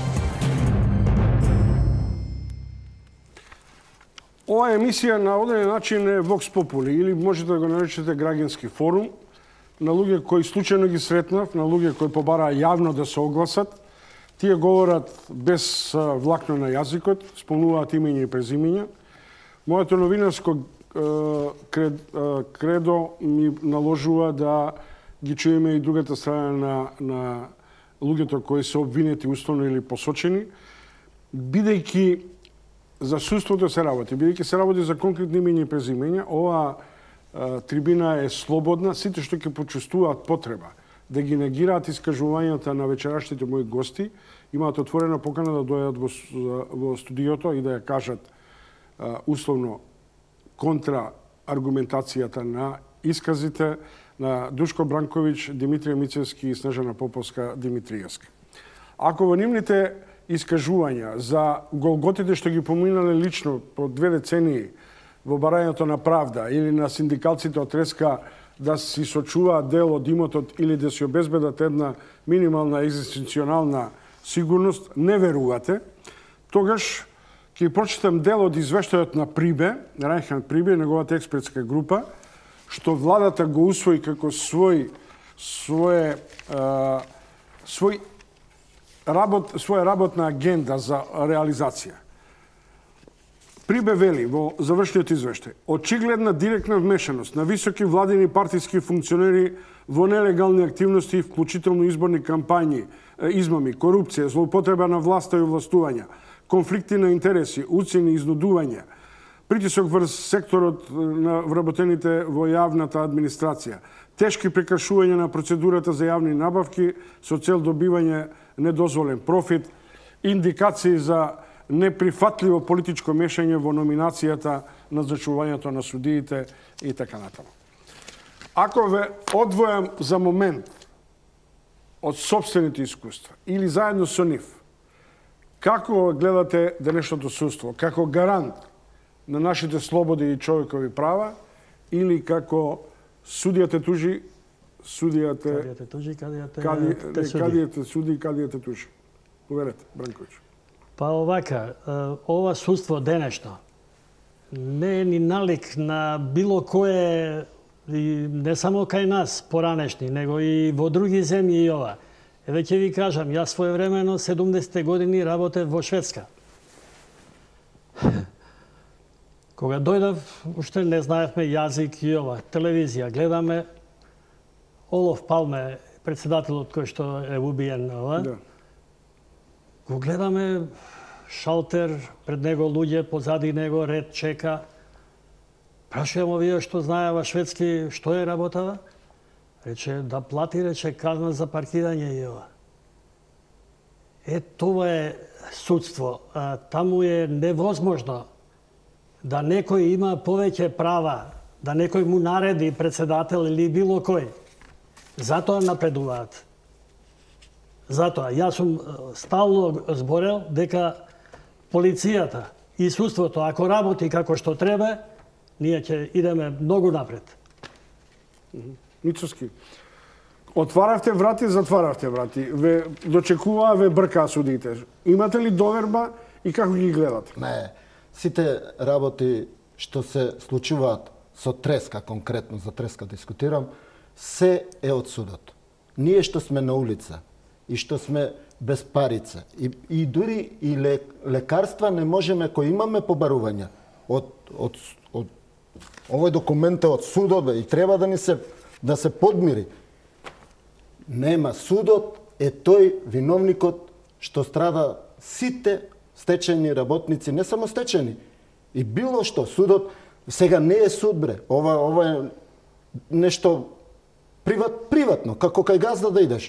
Ова емисија на одреден начин е Vox Populi, или можете да го наречете граѓански форум, на луѓе кои случајно ги сретнав, на луѓе кои побараа јавно да се огласат. Тие говорат без влакно на јазикот, спомнуваат имења и презимења. Моето новинарско кредо ми наложува да ги чуеме и другата страна на луѓето кои се обвинети условно или посочени, бидејќи за судството се работи, бидејќи се работи за конкретни имења и презимења, оваа трибина е слободна, сите што ќе почувствуваат потреба да ги негираат искажувањата на вечерашните мои гости, имаат отворена покана да дојдат во студиото и да ја кажат условно контра аргументацијата на исказите на Душко Бранковиќ, Димитрија Мицевски и Снежана Поповска Димитриевска. Ако во нивните искажувања за голготите што ги поминале лично по 2 децении во барањето на правда или на синдикалците од Треска да си сочуваат дел од имотот или да си обезбедат една минимална екзистенционална сигурност, не верувате, тогаш ќе прочитам дел од извештајот на Прибе, Рајнхард Прибе, неговата експертска група, што владата го усвои како своја работна агенда за реализација. Прибе вели во завршниот извештај: очигледна директна вмешаност на високи владини партиски функционери во нелегални активности, вклучително изборни кампањи, измами, корупција, злоупотреба на власта и властувања, конфликти на интереси, уцени, изнудувања, притисок врз секторот на вработените во јавната администрација, тешки прекршувања на процедурата за јавни набавки со цел добивање недозволен профит, индикации за неприфатливо политичко мешање во номинацијата, назначувањето на судиите и така натаму. Ако ве одвојам за момент од собствените искуства или заедно со нив, како гледате денешното судство? Како гарант на нашите слободи и човекови права или како судијата тужи, Кадијата тужи, кадијата суди, кадијата тужи? Уверете, Бранковиќ. Па овака, ова судство денешно не е ни налик на било кое, не само кај нас поранешни, него и во други земји и ова. Еве ќе ви кажам, јас своевремено 70-те години работев во Шведска. Кога дојдав, уште не знаевме јазик и ова. Телевизија, гледаме Олоф Палме, председателот кој што е убиен, ова. Да. Го гледаме шалтер, пред него луѓе, позади него ред чека. Прашувам овие што знаева шведски, што е работава? Рече, да плати, рече, казна за паркирање и ова. Това е судство. Таму е невозможно да некој има повеќе права, да некој му нареди председател или било кој. Затоа напредуваат. Затоа, јас сум стално зборел дека полицијата и судството, ако работи како што треба, ние ќе идеме многу напред. Мицовски, отваравте врати, затваравте врати. Ве дочекуваа, ве бркаа судите. Имате ли доверба и како ги гледате? Не, сите работи што се случуваат со Треска, конкретно за Треска дискутирам, се е од судот. Ние што сме на улица и што сме без парица и дури и лекарства не можеме, кои имаме побарувања од овој документ е од судот и треба да се подмири. Нема, судот е тој виновникот што страда сите стечени работници, не само стечени, и било што. Судот сега не е суд, бре. Ова е нешто приватно, како кај газда да идеш.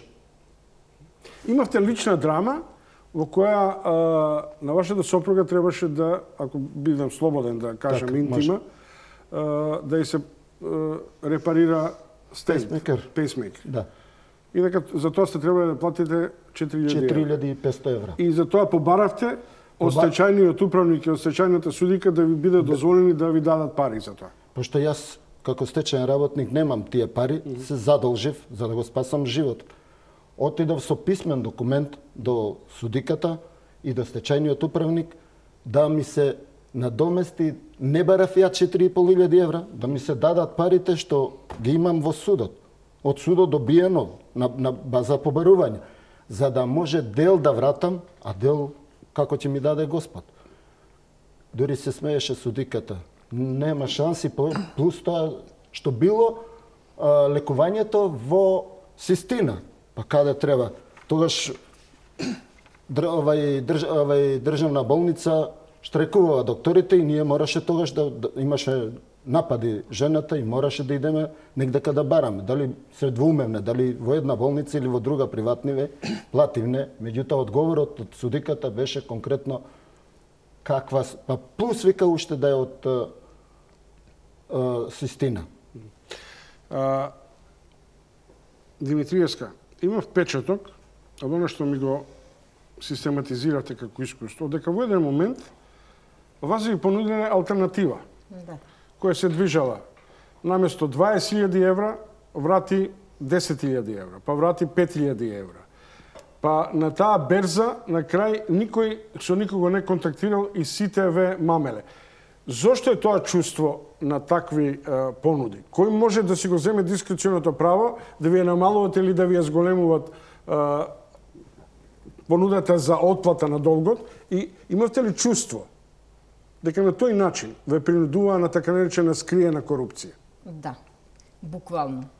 Имавте лична драма во која на вашата сопруга требаше да, ако бидам слободен да кажам така, интима, да ја се репарира стенд, пейсмейкер. Да. И дека за тоа сте требале да платите 4.500 евра. И за тоа побаравте од стечајниот управник и од стечајната судика да ви биде дозволени да ви дадат пари за тоа. Пошто јас како стечајен работник немам тие пари, се задолжив за да го спасам живот. Отидов со писмен документ до судиката и до стечајниот управник да ми се надомести, не барав ја 4.500 евра, да ми се дадат парите што ги имам во судот. Од судот добиено на база побарување, за да може дел да вратам, а дел како ќе ми даде Господ. Дори се смееше судиката. Нема шанси, плюс тоа што било лекувањето во Систина. Па каде треба? Тогаш државна болница штрекуваа докторите и ние мораше тогаш да имаше напади жената и мораше да идеме негдека да бараме. Дали се двоумевне, дали во една болница или во друга приватниве, плативне. Меѓутоа, одговорот од судиката беше конкретно каква... Па плюс вика уште да е од Систина. Димитриевска, имав печаток, од оно што ми го систематизирате како искуство, дека во еден момент вас ви понудиле алтернатива, која се движала наместо 20.000 евра, врати 10.000 евра, па врати 5.000 евра. Па на таа берза, на крај, никој со никого не контактирал и сите ве мамеле. Зошто е тоа чувство на такви понуди? Кој може да си го земе дискреционото право да ви ја намалуват или да ви ја зголемуват понудата за отплата на долгот? И имавте ли чувство дека на тој начин ве принудуваа на така наречена скриена корупција? Да, буквално.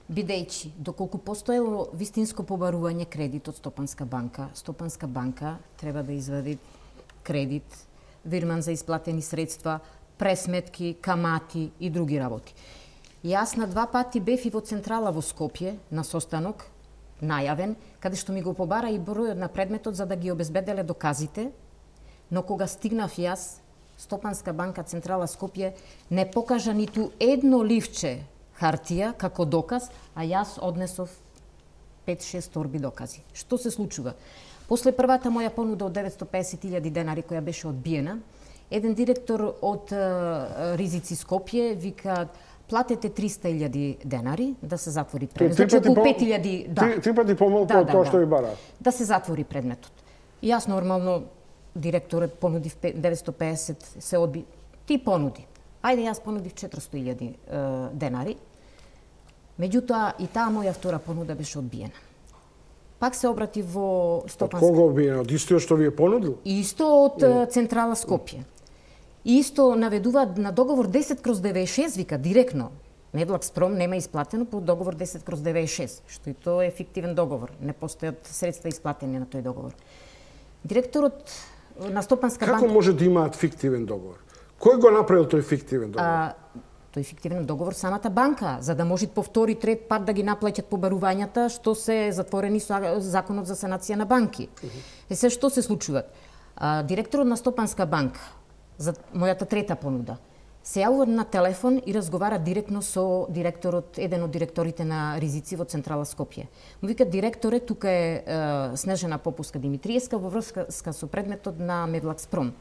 Бидејќи, доколку постоело вистинско побарување кредит од Стопанска банка треба да извади кредит, вирман за исплатени средства, пресметки, камати и други работи. Јас на 2 пати бев и во централа во Скопје на состанок, најавен, каде што ми го побара и бројот на предметот за да ги обезбеделе доказите, но кога стигнав јас, Стопанска банка централа Скопје не покажа ниту едно ливче хартија како доказ, а јас однесов 5-6 торби докази. Што се случува? После првата моја понуда од 950.000 денари која беше одбиена, еден директор од Ризици Скопје вика платете 300.000 денари да се затвори предметот. Значи околу 5.000, да. Три пати помалку од тоа што ви бара. Да се затвори предметот. И јас нормално директорот понуди 950, се одби. Ти понуди. Ајде јас понудив 400.000 денари. Меѓутоа и таа моја втора понуда беше одбиена. Пак се обрати во Стопанска. Од кого одбиена? Од истиот што ви е понудил? Исто од централа Скопје. Исто наведува на договор 10/96, вика директно. Медлакспром нема исплатено по договор 10/96, што и тоа е фиктивен договор. Не постојат средства исплатени на тој договор. Директорот на Стопанска банка... Како може да имаат фиктивен договор? Кој го направил тој фиктивен договор? Тој фиктивен договор самата банка, за да може по втори, трет пат да ги наплаќат побарувањата што се затворени со Законот за санација на банки. Се што се случува? Директорот на Стопанска банка, за мојата трета понуда, се јавува на телефон и разговара директно со директорот, еден од директорите на Ризици во централа Скопје. Му вика директоре, тука е Снежана Попуска Димитриевска во врска со предметот на Медлакспром.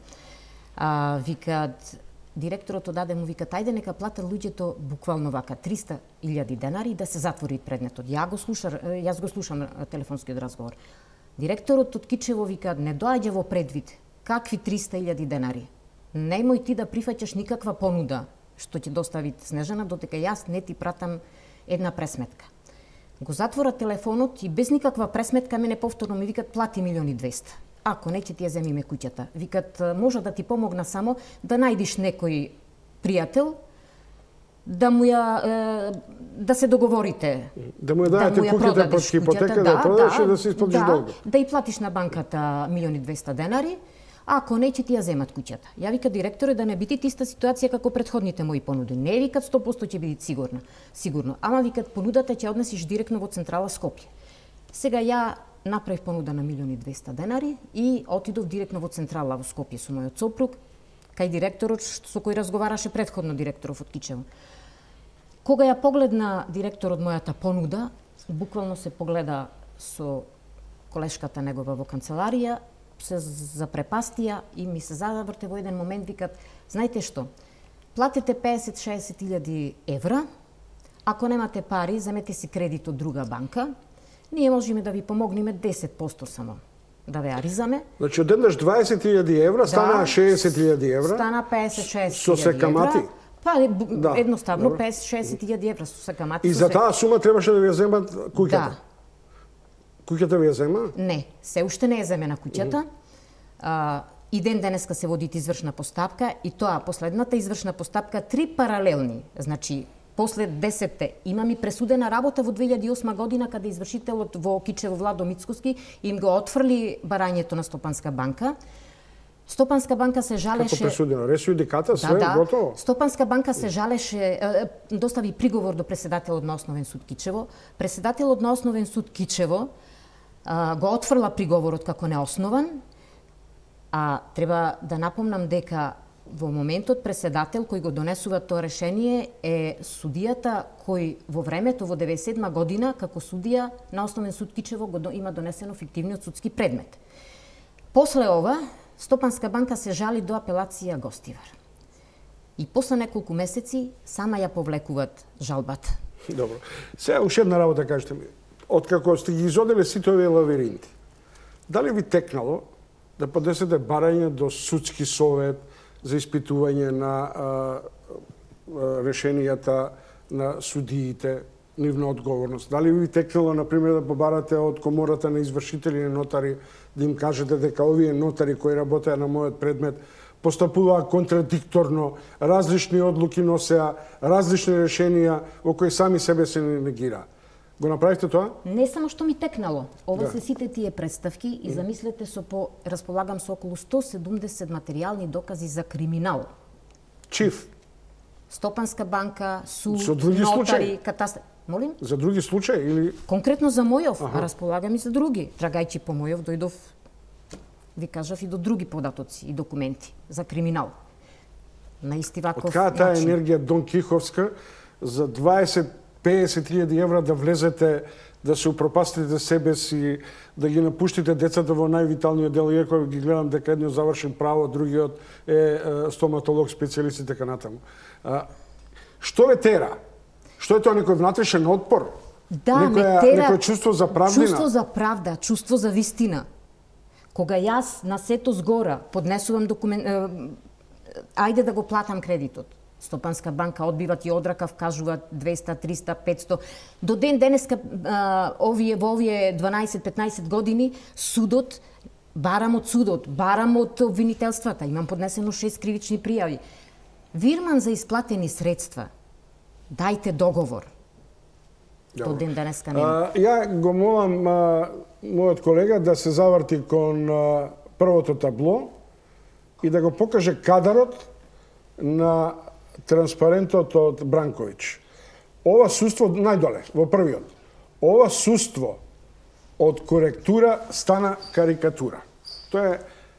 Викаат директорот одаде му вика тајде нека платат луѓето буквално вака 300.000 денари да се затвори предметот. Јас го слушам телефонскиот разговор. Директорот од Кичево вика не доаѓа во предвид. Какви 300.000 денари? Немој ти да прифаќаш никаква понуда што ќе достави Снежана, додека јас не ти пратам една пресметка. Го затвора телефонот и без никаква пресметка мене повторно ми викат плати 1.200.000. Ако не ќе ти ја земиме куќата. Викат може да ти помогна само да најдиш некој пријател да му ја да се договорите. Да му ја дадете куќата под хипотека да продаш и да се исплатиш долгот. Да и платиш на банката 1.200.000 денари. Ако не, ќе ти ја земат куќата. Ја вика директоре да не бидите иста ситуација како претходните мои понуди. Не викат 100% ќе биде сигурно. Ама викат понудата ќе однесиш директно во централа Скопје. Сега ја направив понуда на 1.200.000 денари и отидов директно во централа во Скопје со мојот сопруг, кај директорот со кој разговараше претходно директоров од Кичево. Кога ја погледна директорот мојата понуда, буквално се погледа со колешката негова во канцеларија, се запрепастија и ми се заврте во еден момент, викат, знаете што, платете 50-60.000 евра, ако немате пари, земете си кредит од друга банка, ние можеме да ви помогнеме 10% само да ве аризаме. Значи, одеднаш 20.000 евра, стана 60.000 евра. Стана 50-60.000 со се камати. Па, едноставно 50-60.000 евра со се камати. И за таа сума требаше да ви ја земат куќата? Да. Куќата ви ја зема? Не, се уште не е земена куќата. И ден денеска се води извршна постапка и тоа последната извршна постапка 3 паралелни. Значи, после 10-те имам и пресудена работа во 2008 година каде извршителот во Кичево Владо Мицкоски им го отфрли барањето на Стопанска банка. Стопанска банка се жалеше... Како пресудено? Реши юдиката, све, готово? Стопанска банка се жалеше, достави приговор до преседателот на Основен суд Кичево. Преседателот на Основен суд Кичево го отфрла приговорот како неоснован, а треба да напомнам дека во моментот преседател кој го донесува тоа решение е судијата кој во времето во 97 година како судија на Основен суд Кичево има донесено фиктивниот судски предмет. После ова Стопанска банка се жали до апелација Гостивар. И после неколку месеци сама ја повлекуваат жалбата. Добро. Сега уште една работа кажете ми. Откако сте ги изоделе сите овие лавиринти, дали ви текнало да поднесете барање до судски совет за испитување на решенијата на судиите, нивна одговорност? Дали ви текнало, например, да побарате од комората на извршители и нотари, да им кажете дека овие нотари кои работеа на мојот предмет постапуваа контрадикторно, различни одлуки носеа, различни решенија во кои сами себе се негира? Го направихте тоа? Не само што ми текнало. Ова Да. се сите тие представки и замислете располагам со околу 170 материјални докази за криминал. Чиф. Стопанска банка, суд, Со други нотари, случаи? катастар. Молим? За други случаи или Конкретно за Мојов, а располагам и за други. Трагајќи по Мојов дојдов, ви кажав, и до други податоци и документи за криминал. На исти ваков од каја таа начин. енергија Дон Киховска за 20-50 евра да влезете, да се упропастите себе си, да ги напуштите децата во највиталниот дел, иако ги гледам дека едниот завршил право, другиот е стоматолог, специјалист и така натаму. Што ве тера? Што е тоа, некој внатрешен отпор? Да, ме тера некој чувство за правдина? Чувство за правда, чувство за вистина. Кога јас на сето згора поднесувам документ, ајде да го платам кредитот. Стопанска банка одбиват и одракав, кажуваат 200, 300, 500. До ден денеска во овие 12-15 години судот, барам од судот, барам од обвинителствата, имам поднесено 6 кривични пријави. Вирман за исплатени средства. Дајте договор. До ден денеска нема. Ја го молам мојот колега да се заврти кон првото табло и да го покаже кадарот на транспарентот од Бранковиќ. Ова суство, најдоле, во првиот, ова суство од коректура стана карикатура. Тоа е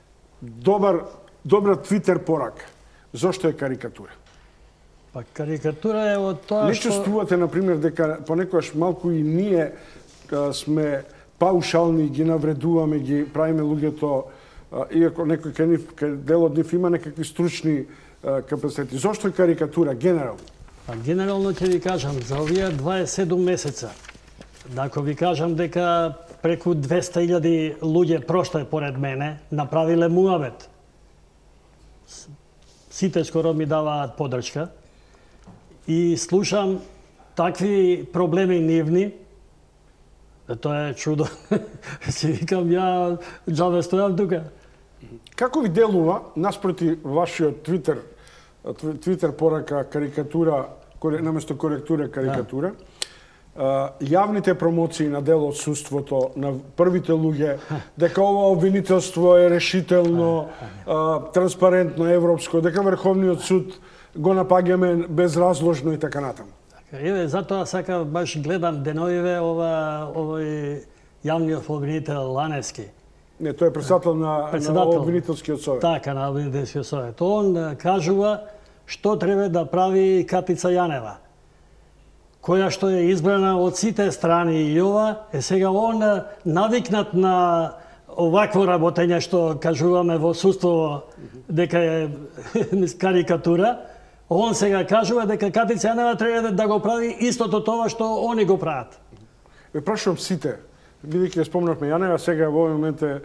добра твитер порака. Зошто е карикатура? Па карикатура е од тоа Не чувствувате, например, дека понекогаш малку и ние сме паушални, ги навредуваме, ги правиме луѓето, иако некој кај дел од нив има некакви стручни капацитети. Зошто е карикатура, генерално? Па генерално ќе ви кажам, за овие 27 месеца, ако ви кажам дека преку 200.000 луѓе прошто е поред мене, направиле муавет. Сите скоро ми даваат подршка и слушам такви проблеми нивни, тоа е чудо. Си викам, ја џабе стојам тука. Како ви делува, наспроти вашиот твитер порака, карикатура, наместо коректура, карикатура, јавните промоции на дел од суството, на првите луѓе, дека ова обвинителство е решително, транспарентно, европско, дека Врховниот суд го напаѓаме безразложно и така натаму. Еве, затоа сака баш гледам деновиве овој јавниот обвинител Ланевски. Не, тој е председател на обвинителскиот совет. Така, на обвинителскиот совет. Он кажува што треба да прави Катица Јанева, која што е избрана од сите страни и ова, сега он навикнат на овакво работење што кажуваме во судство дека е карикатура, он сега кажува дека Катица Јанева треба да го прави истото тоа што они го прават. Ве прашувам сите, бидејќи ја спомнавме Јанева, сега во овој момент е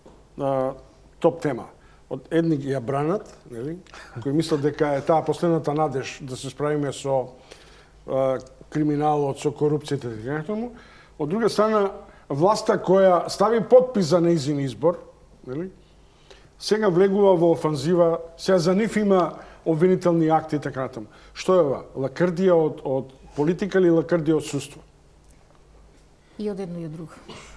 топ тема. Од едни ја бранат, нели, кои мислат дека е таа последната надеж да се справиме со криминалот, со корупцијата и така натаму. Од друга страна, власта која стави подпис за нејзин избор, нели, сега влегува во офанзива, сега за нив има обвинителни акти и така натаму. Што е ова? Лакрдија од политика или лакрдија од судство? И од едно и од друго.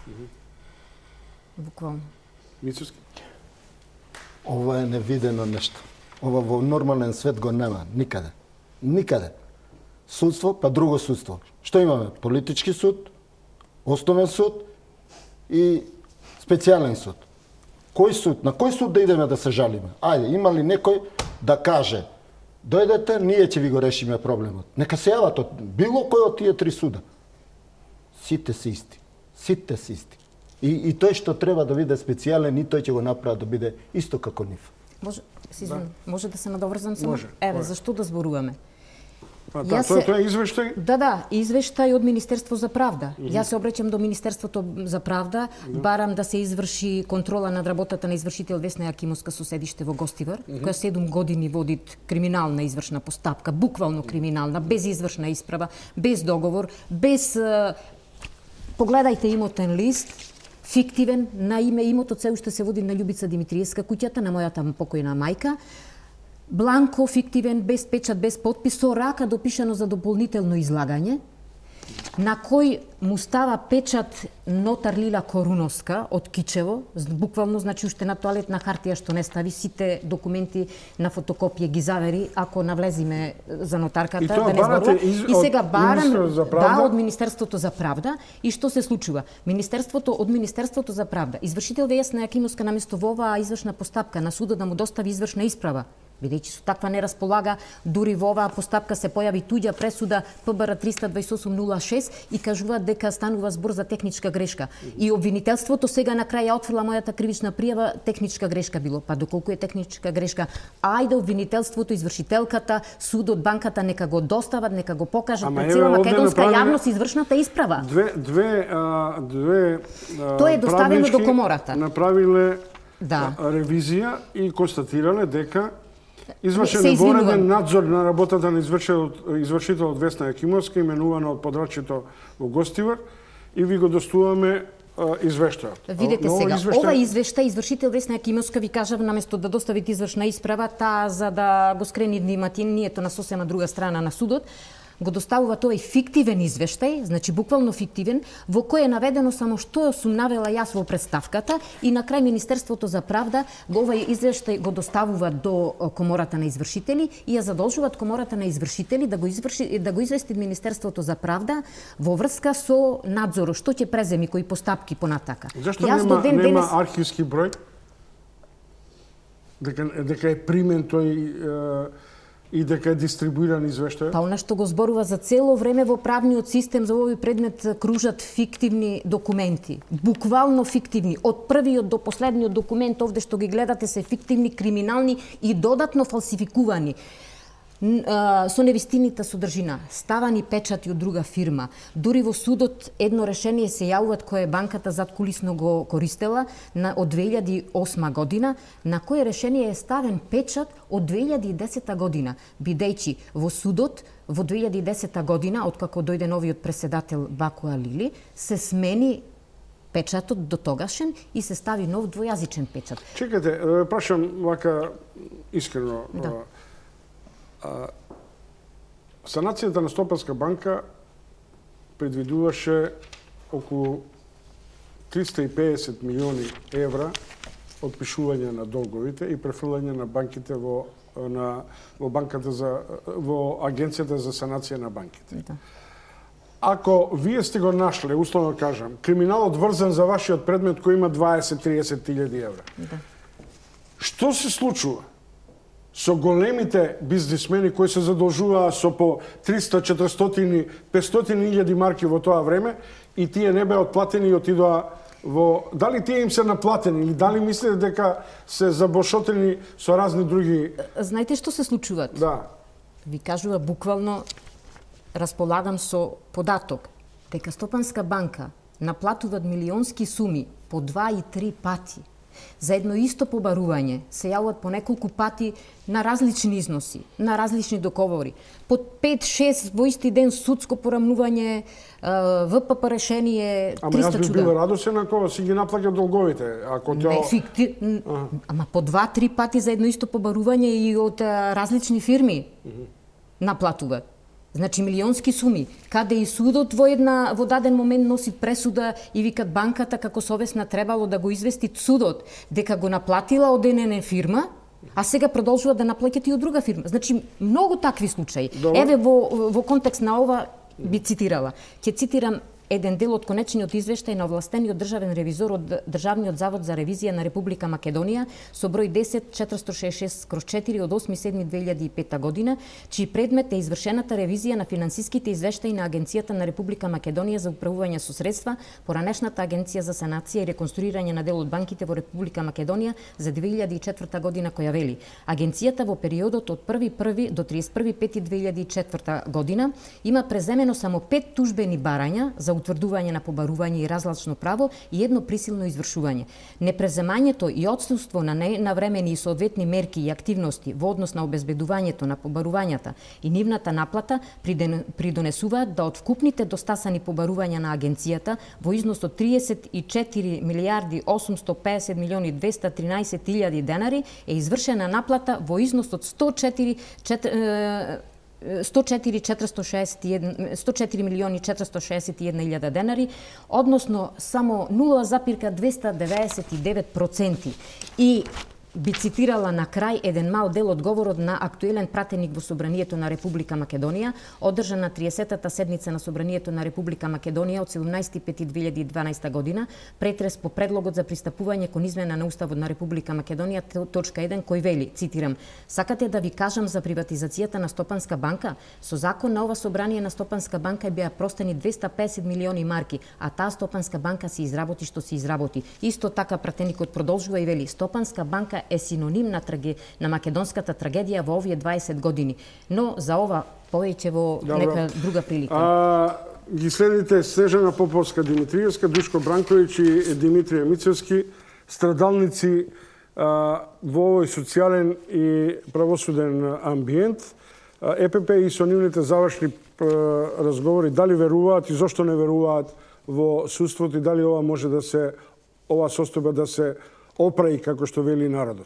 Буквално. Мицевски? Ова е невидено нешто. Ова во нормален свет го нема никаде. Никаде. Судство, па друго судство. Што имаме? Политички суд, основен суд и специјален суд. Кој суд? На кој суд да идеме да се жалиме? Ајде, има ли некој да каже дојдете, ние ќе ви го решиме проблемот. Нека се јават од било кој од тие три суда. Сите се исти. Сите се исти. И тој што треба да биде специјален, и тој ќе го направи да биде исто како нив. Може да се надоврзам само? Може. Еве, зашто да зборуваме? Тоа е извештај? Да, извештај од Министерство за правда. Јас се обраќам до Министерството за правда, барам да се изврши контрола над работата на извршител Весна Јакимовска со седиште во Гостивар, која 7 години води криминална извршна постапка, буквално криминална, без извршна исправа, без договор, без погледајте имотен лист, фиктивен, на име имотот се уште се води на Љубица Димитриевска, куќата на мојата покојна мајка. Бланко, фиктивен, без печат, без подпис, со рака допишано за дополнително излагање. на кој му става печат нотар Лила Коруновска од Кичево, буквално, значи уште на тоалетна хартија што не стави, сите документи на фотокопија ги завери, ако навлезиме за нотарката, да не зборува. И сега барам од Министерството за правда, и што се случува? Од Министерството за правда, извршител Весна Јакимовска наместо во оваа извршна постапка на судот да му достави извршна исправа, бидејќи со таква не располага, дури во оваа постапка се појави туѓа пресуда ПБР 328/06 и кажуваат дека станува збор за техничка грешка. И обвинителството сега на крај ја отфрла мојата кривична пријава, техничка грешка било. Па доколку е техничка грешка, ајде обвинителството, извршителката, судот, банката нека го достават, нека го покажат на цела македонска јавност извршната исправа. Тоа е доставено до комората. Направиле ревизија и констатирале дека извршен е вореден надзор на работата на извршителот Весна Јакимовска, именувана од подрачјето во Гостивар, и ви го доставуваме извештајот. Видете сега, ова извештај, извршител Весна Јакимовска ви кажав, наместо да доставите извршна исправа, таа за да го скрени вниманието на сосема друга страна на судот, го доставува тој фиктивен извештај, значи буквално фиктивен, во кој е наведено само што сум навела јас во представката, и на крај Министерството за правда овој извештај го доставува до комората на извршители и ја задолжуваат комората на извршители да го извести Министерството за правда во врска со надзорот, што ќе преземи, кои постапки понатака. Зашто нема архивски број? Дека е примен тој и дека е дистрибуиран извештај? Па она што го зборува за цело време во правниот систем за овој предмет кружат фиктивни документи. Буквално фиктивни. Од првиот до последниот документ овде што ги гледате се фиктивни, криминални и додатно фалсификувани. Со невистинита содржина, ставани печати од друга фирма. Дури во судот едно решение се јавуваат кое банката задкулисно го користела од 2008 година, на кое решение е ставен печат од 2010 година, бидејќи во судот во 2010 година, откако дојде новиот преседател Баку Алили, се смени печатот до тогашен и се стави нов двојазичен печат. Чекате, прашам вака искрено. Санацијата на Стопанска банка предвидуваше околу 350 милиони евра отпишување на долговите и префрлање на банките во Агенцијата за санација на банките. Ако вие сте го нашле, условно кажам, криминалот врзан за вашиот предмет кој има 20-30 илјади евра, што се случува со големите бизнисмени кои се задолжуваа со по 300, 400, 500 илјади марки во тоа време и тие не беа отплатени и отидоа во... Дали тие им се наплатени или дали мислите дека се забошотени со разни други... Знаете што се случуваат? Да. Ви кажува буквално, располагам со податок, дека Стопанска банка наплатуваат милионски суми по 2 и 3 пати. За едно исто побарување се јавуваат по неколку пати на различни износи, на различни договори. По 5-6 во исти ден судско порамнување, ВПП решение, 300 чуда. Ама јас би бил радосен ако си ги наплаќа долговите. Ама по 2-3 пати за едно исто побарување и од различни фирми наплатуваат. Значи милионски суми, каде и судот во даден момент носи пресуда и викат банката како совесна требало да го извести судот дека го наплатила од НН фирма, а сега продолжува да наплаќат и од друга фирма. Значи многу такви случаи. Еве во контекст на ова би цитирала. Ќе цитирам еден дел од конечниот извештај на овластениот државен ревизор од Државниот завод за ревизија на Република Македонија со број 10-466/4 од 8.7.2005 година, чиј предмет е извршената ревизија на финансиските извештаи на Агенцијата на Република Македонија за управување со средства, поранешната Агенција за санација и реконструирање на дел од банките во Република Македонија за 2004 година, која вели: Агенцијата во периодот од 1.1. до 31.5.2004 година има преземено само 5 тужбени барања за утврдување на побарување и разлачно право и едно присилно извршување. Непреземањето и отсуство на навремени и соодветни мерки и активности во однос на обезбедувањето на побарувањата и нивната наплата придонесуваат да од вкупните достасани побарувања на агенцијата во износ од 34 милијарди 850 милиони 213 илјади денари е извршена наплата во износ од 104 104.461.000 денари, односно само 0,299%. И би цитирала на крај еден мал дел одговорот на актуелен пратеник во Собранието на Република Македонија, одржан на 30-та седница на Собранието на Република Македонија од 17.5.2012 година, претрес по предлогот за пристапување кон измена на Уставот на Република Македонија, точка 1, кој вели, цитирам: "Сакате да ви кажам за приватизацијата на Стопанска банка? Со закон на ова собрание на Стопанска банка беа простени 250 милиони марки, а таа Стопанска банка се изработи што се изработи." Исто така пратеникот продолжува и вели: "Стопанска банка е синоним на македонската трагедија во овие 20 години." Но за ова повеќе во нека друга прилика. Ги следите Снежана Поповска Димитриевска, Душко Бранковиќ и Димитрија Мицевски, страдалници во овој социјален и правосуден амбиент. ЕПП и со нивните завршни разговори дали веруваат и зошто не веруваат во судството и дали ова може да се, ова состојба да се опраи како што вели народот.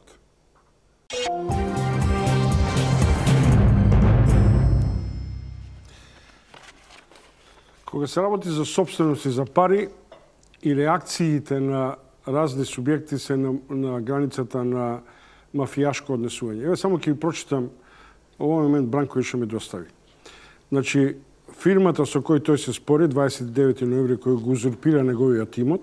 Кога се работи за собственост и за пари и реакциите на разни субјекти се на границата на мафијашко однесување. Еве само ќе ви прочитам, овој момент Бранковиќ што ми достави. Значи, фирмата со кој тој се спори, 29 ноември, кој го узурпира неговиот имот,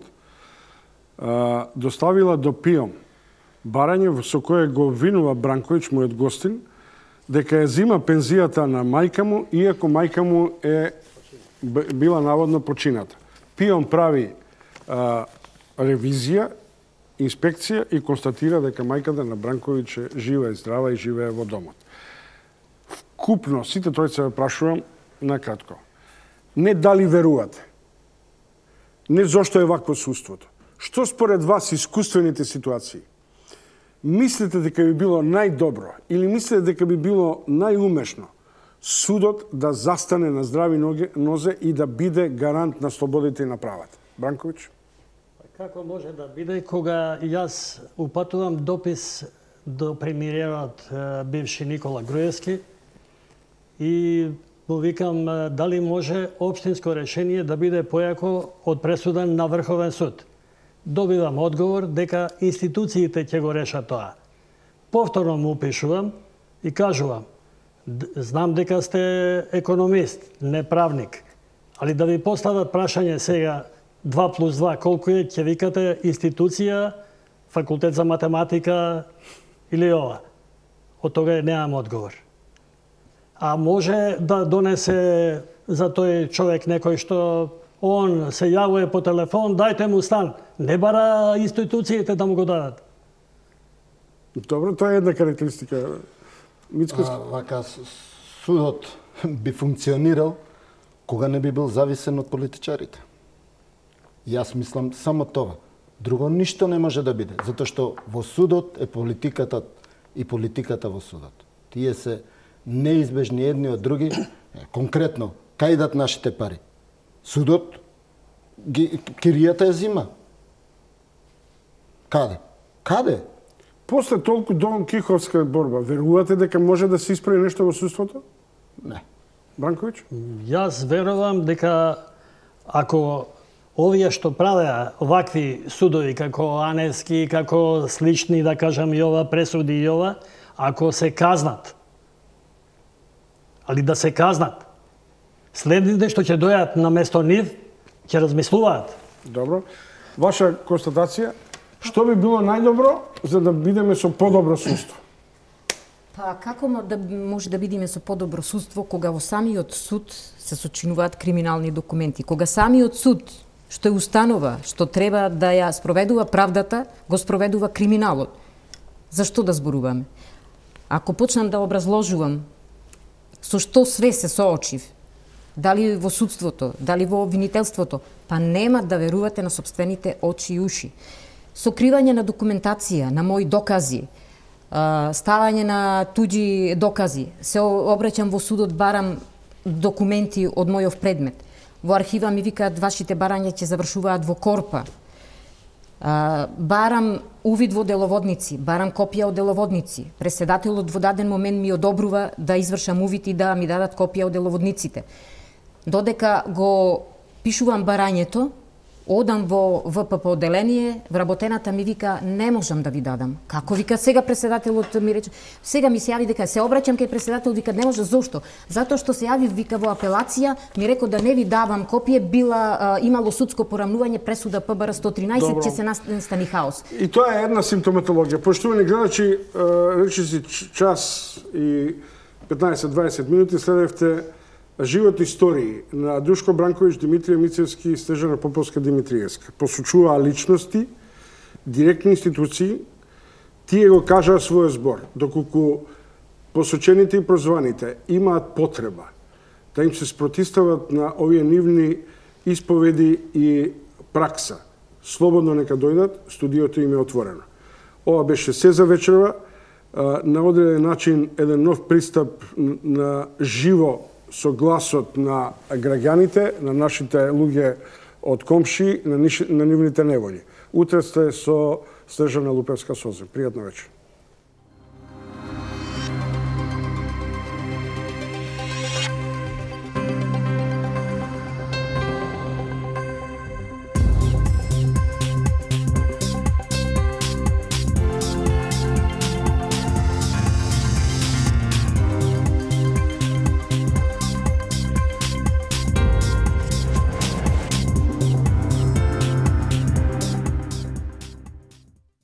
доставила до ПИОМ барање со кое го обвинува Бранковиќ, мојот гостин, дека ја зима пензијата на мајка му, иако мајка му е била наводно почината. ПИОМ прави ревизија, инспекција и констатира дека мајката на Бранковиќ е жива и здрава и живее во домот. Вкупно, сите тројца ве прашувам накратко. Не дали верувате, не зошто е вакво судството. Што според вас искуствените ситуации мислите дека би било најдобро или мислите дека би било најумешно судот да застане на здрави нозе и да биде гарант на слободите и на правата? Бранковиќ? Како може да биде кога јас упатувам допис до премиерот бивши Никола Груевски и му викам дали може општинско решение да биде појако од пресуда на Врховен суд. Добивам одговор дека институциите ќе го решат тоа. Повторно му пишувам и кажувам: знам дека сте економист, не правник, али да ви постават прашање сега 2+2 колку е, ќе викате институција, факултет за математика или ова. Од тога немам одговор. А може да донесе за тој човек некој што он се јавува по телефон, дајте му стан. Не бара институциите да му го дадат. Добро, тоа е една карактеристика. Вака судот би функционирал кога не би бил зависен од политичарите. Јас мислам само тоа. Друго ништо не може да биде, затоа што во судот е политиката и политиката во судот. Тие се неизбежни едни од други. Конкретно, кај идат нашите пари? Судот киријата ја зима. Каде? Каде? После толку Дон Киховска борба, верувате дека може да се исправи нешто во судството? Не. Бранковиќ? Јас верувам дека ако овие што правеа вакви судови како Аневски, како слични, да кажам, и ова пресуди и ова, ако се казнат, али да се казнат, следните што ќе дојат на место нив, ќе размислуваат. Добро. Ваша констатација, што би било најдобро за да бидеме со подобро судство? Па како може да бидеме со подобро судство кога во самиот суд се сочинуваат криминални документи, кога самиот суд што е установа, што треба да ја спроведува правдата, го спроведува криминалот. Зашто да зборуваме? Ако почнам да образложувам со што све се соочив, дали во судството, дали во обвинителството, па нема да верувате на сопствените очи и уши. Сокривање на документација, на мои докази, ставање на туѓи докази, се обраќам во судот, барам документи од мојов предмет. Во архива ми викаат вашите барања ќе завршуваат во корпа. Барам увид во деловодници, барам копија од деловодници. Преседателот во даден момент ми одобрува да извршам увид и да ми дадат копија од деловодниците. Додека го пишувам барањето, одам во ВПП одделение, вработената ми вика не можам да ви дадам. Како вика сега преседателот ми рече, сега ми се јави дека се обраќам кај преседател, вика не може, зошто? Затоа што се јави вика во апелација, ми рекол да не ви давам копие, имало судско порамнување, пресуда ПБР 113, ќе се настани хаос. И тоа е една симптоматологија. Поштувани гледачи, речиси час и 15-20 минути следевте животни истории на Душко Бранковиќ, Димитрија Мицевски и Снежана Поповска Димитриевска. Посочуваа личности, директни институции, тие го кажаа својот збор, доколку посочените и прозваните имаат потреба да им се спротистават на овие нивни исповеди и пракса. Слободно нека дојдат, студиото им е отворено. Ова беше се за вечерва, на одреден начин еден нов пристап на живо со гласот на граѓаните, на нашите луѓе од комши, на нивните неволји. Утре сте со Снежана Лупевска Созем. Пријатна вечер.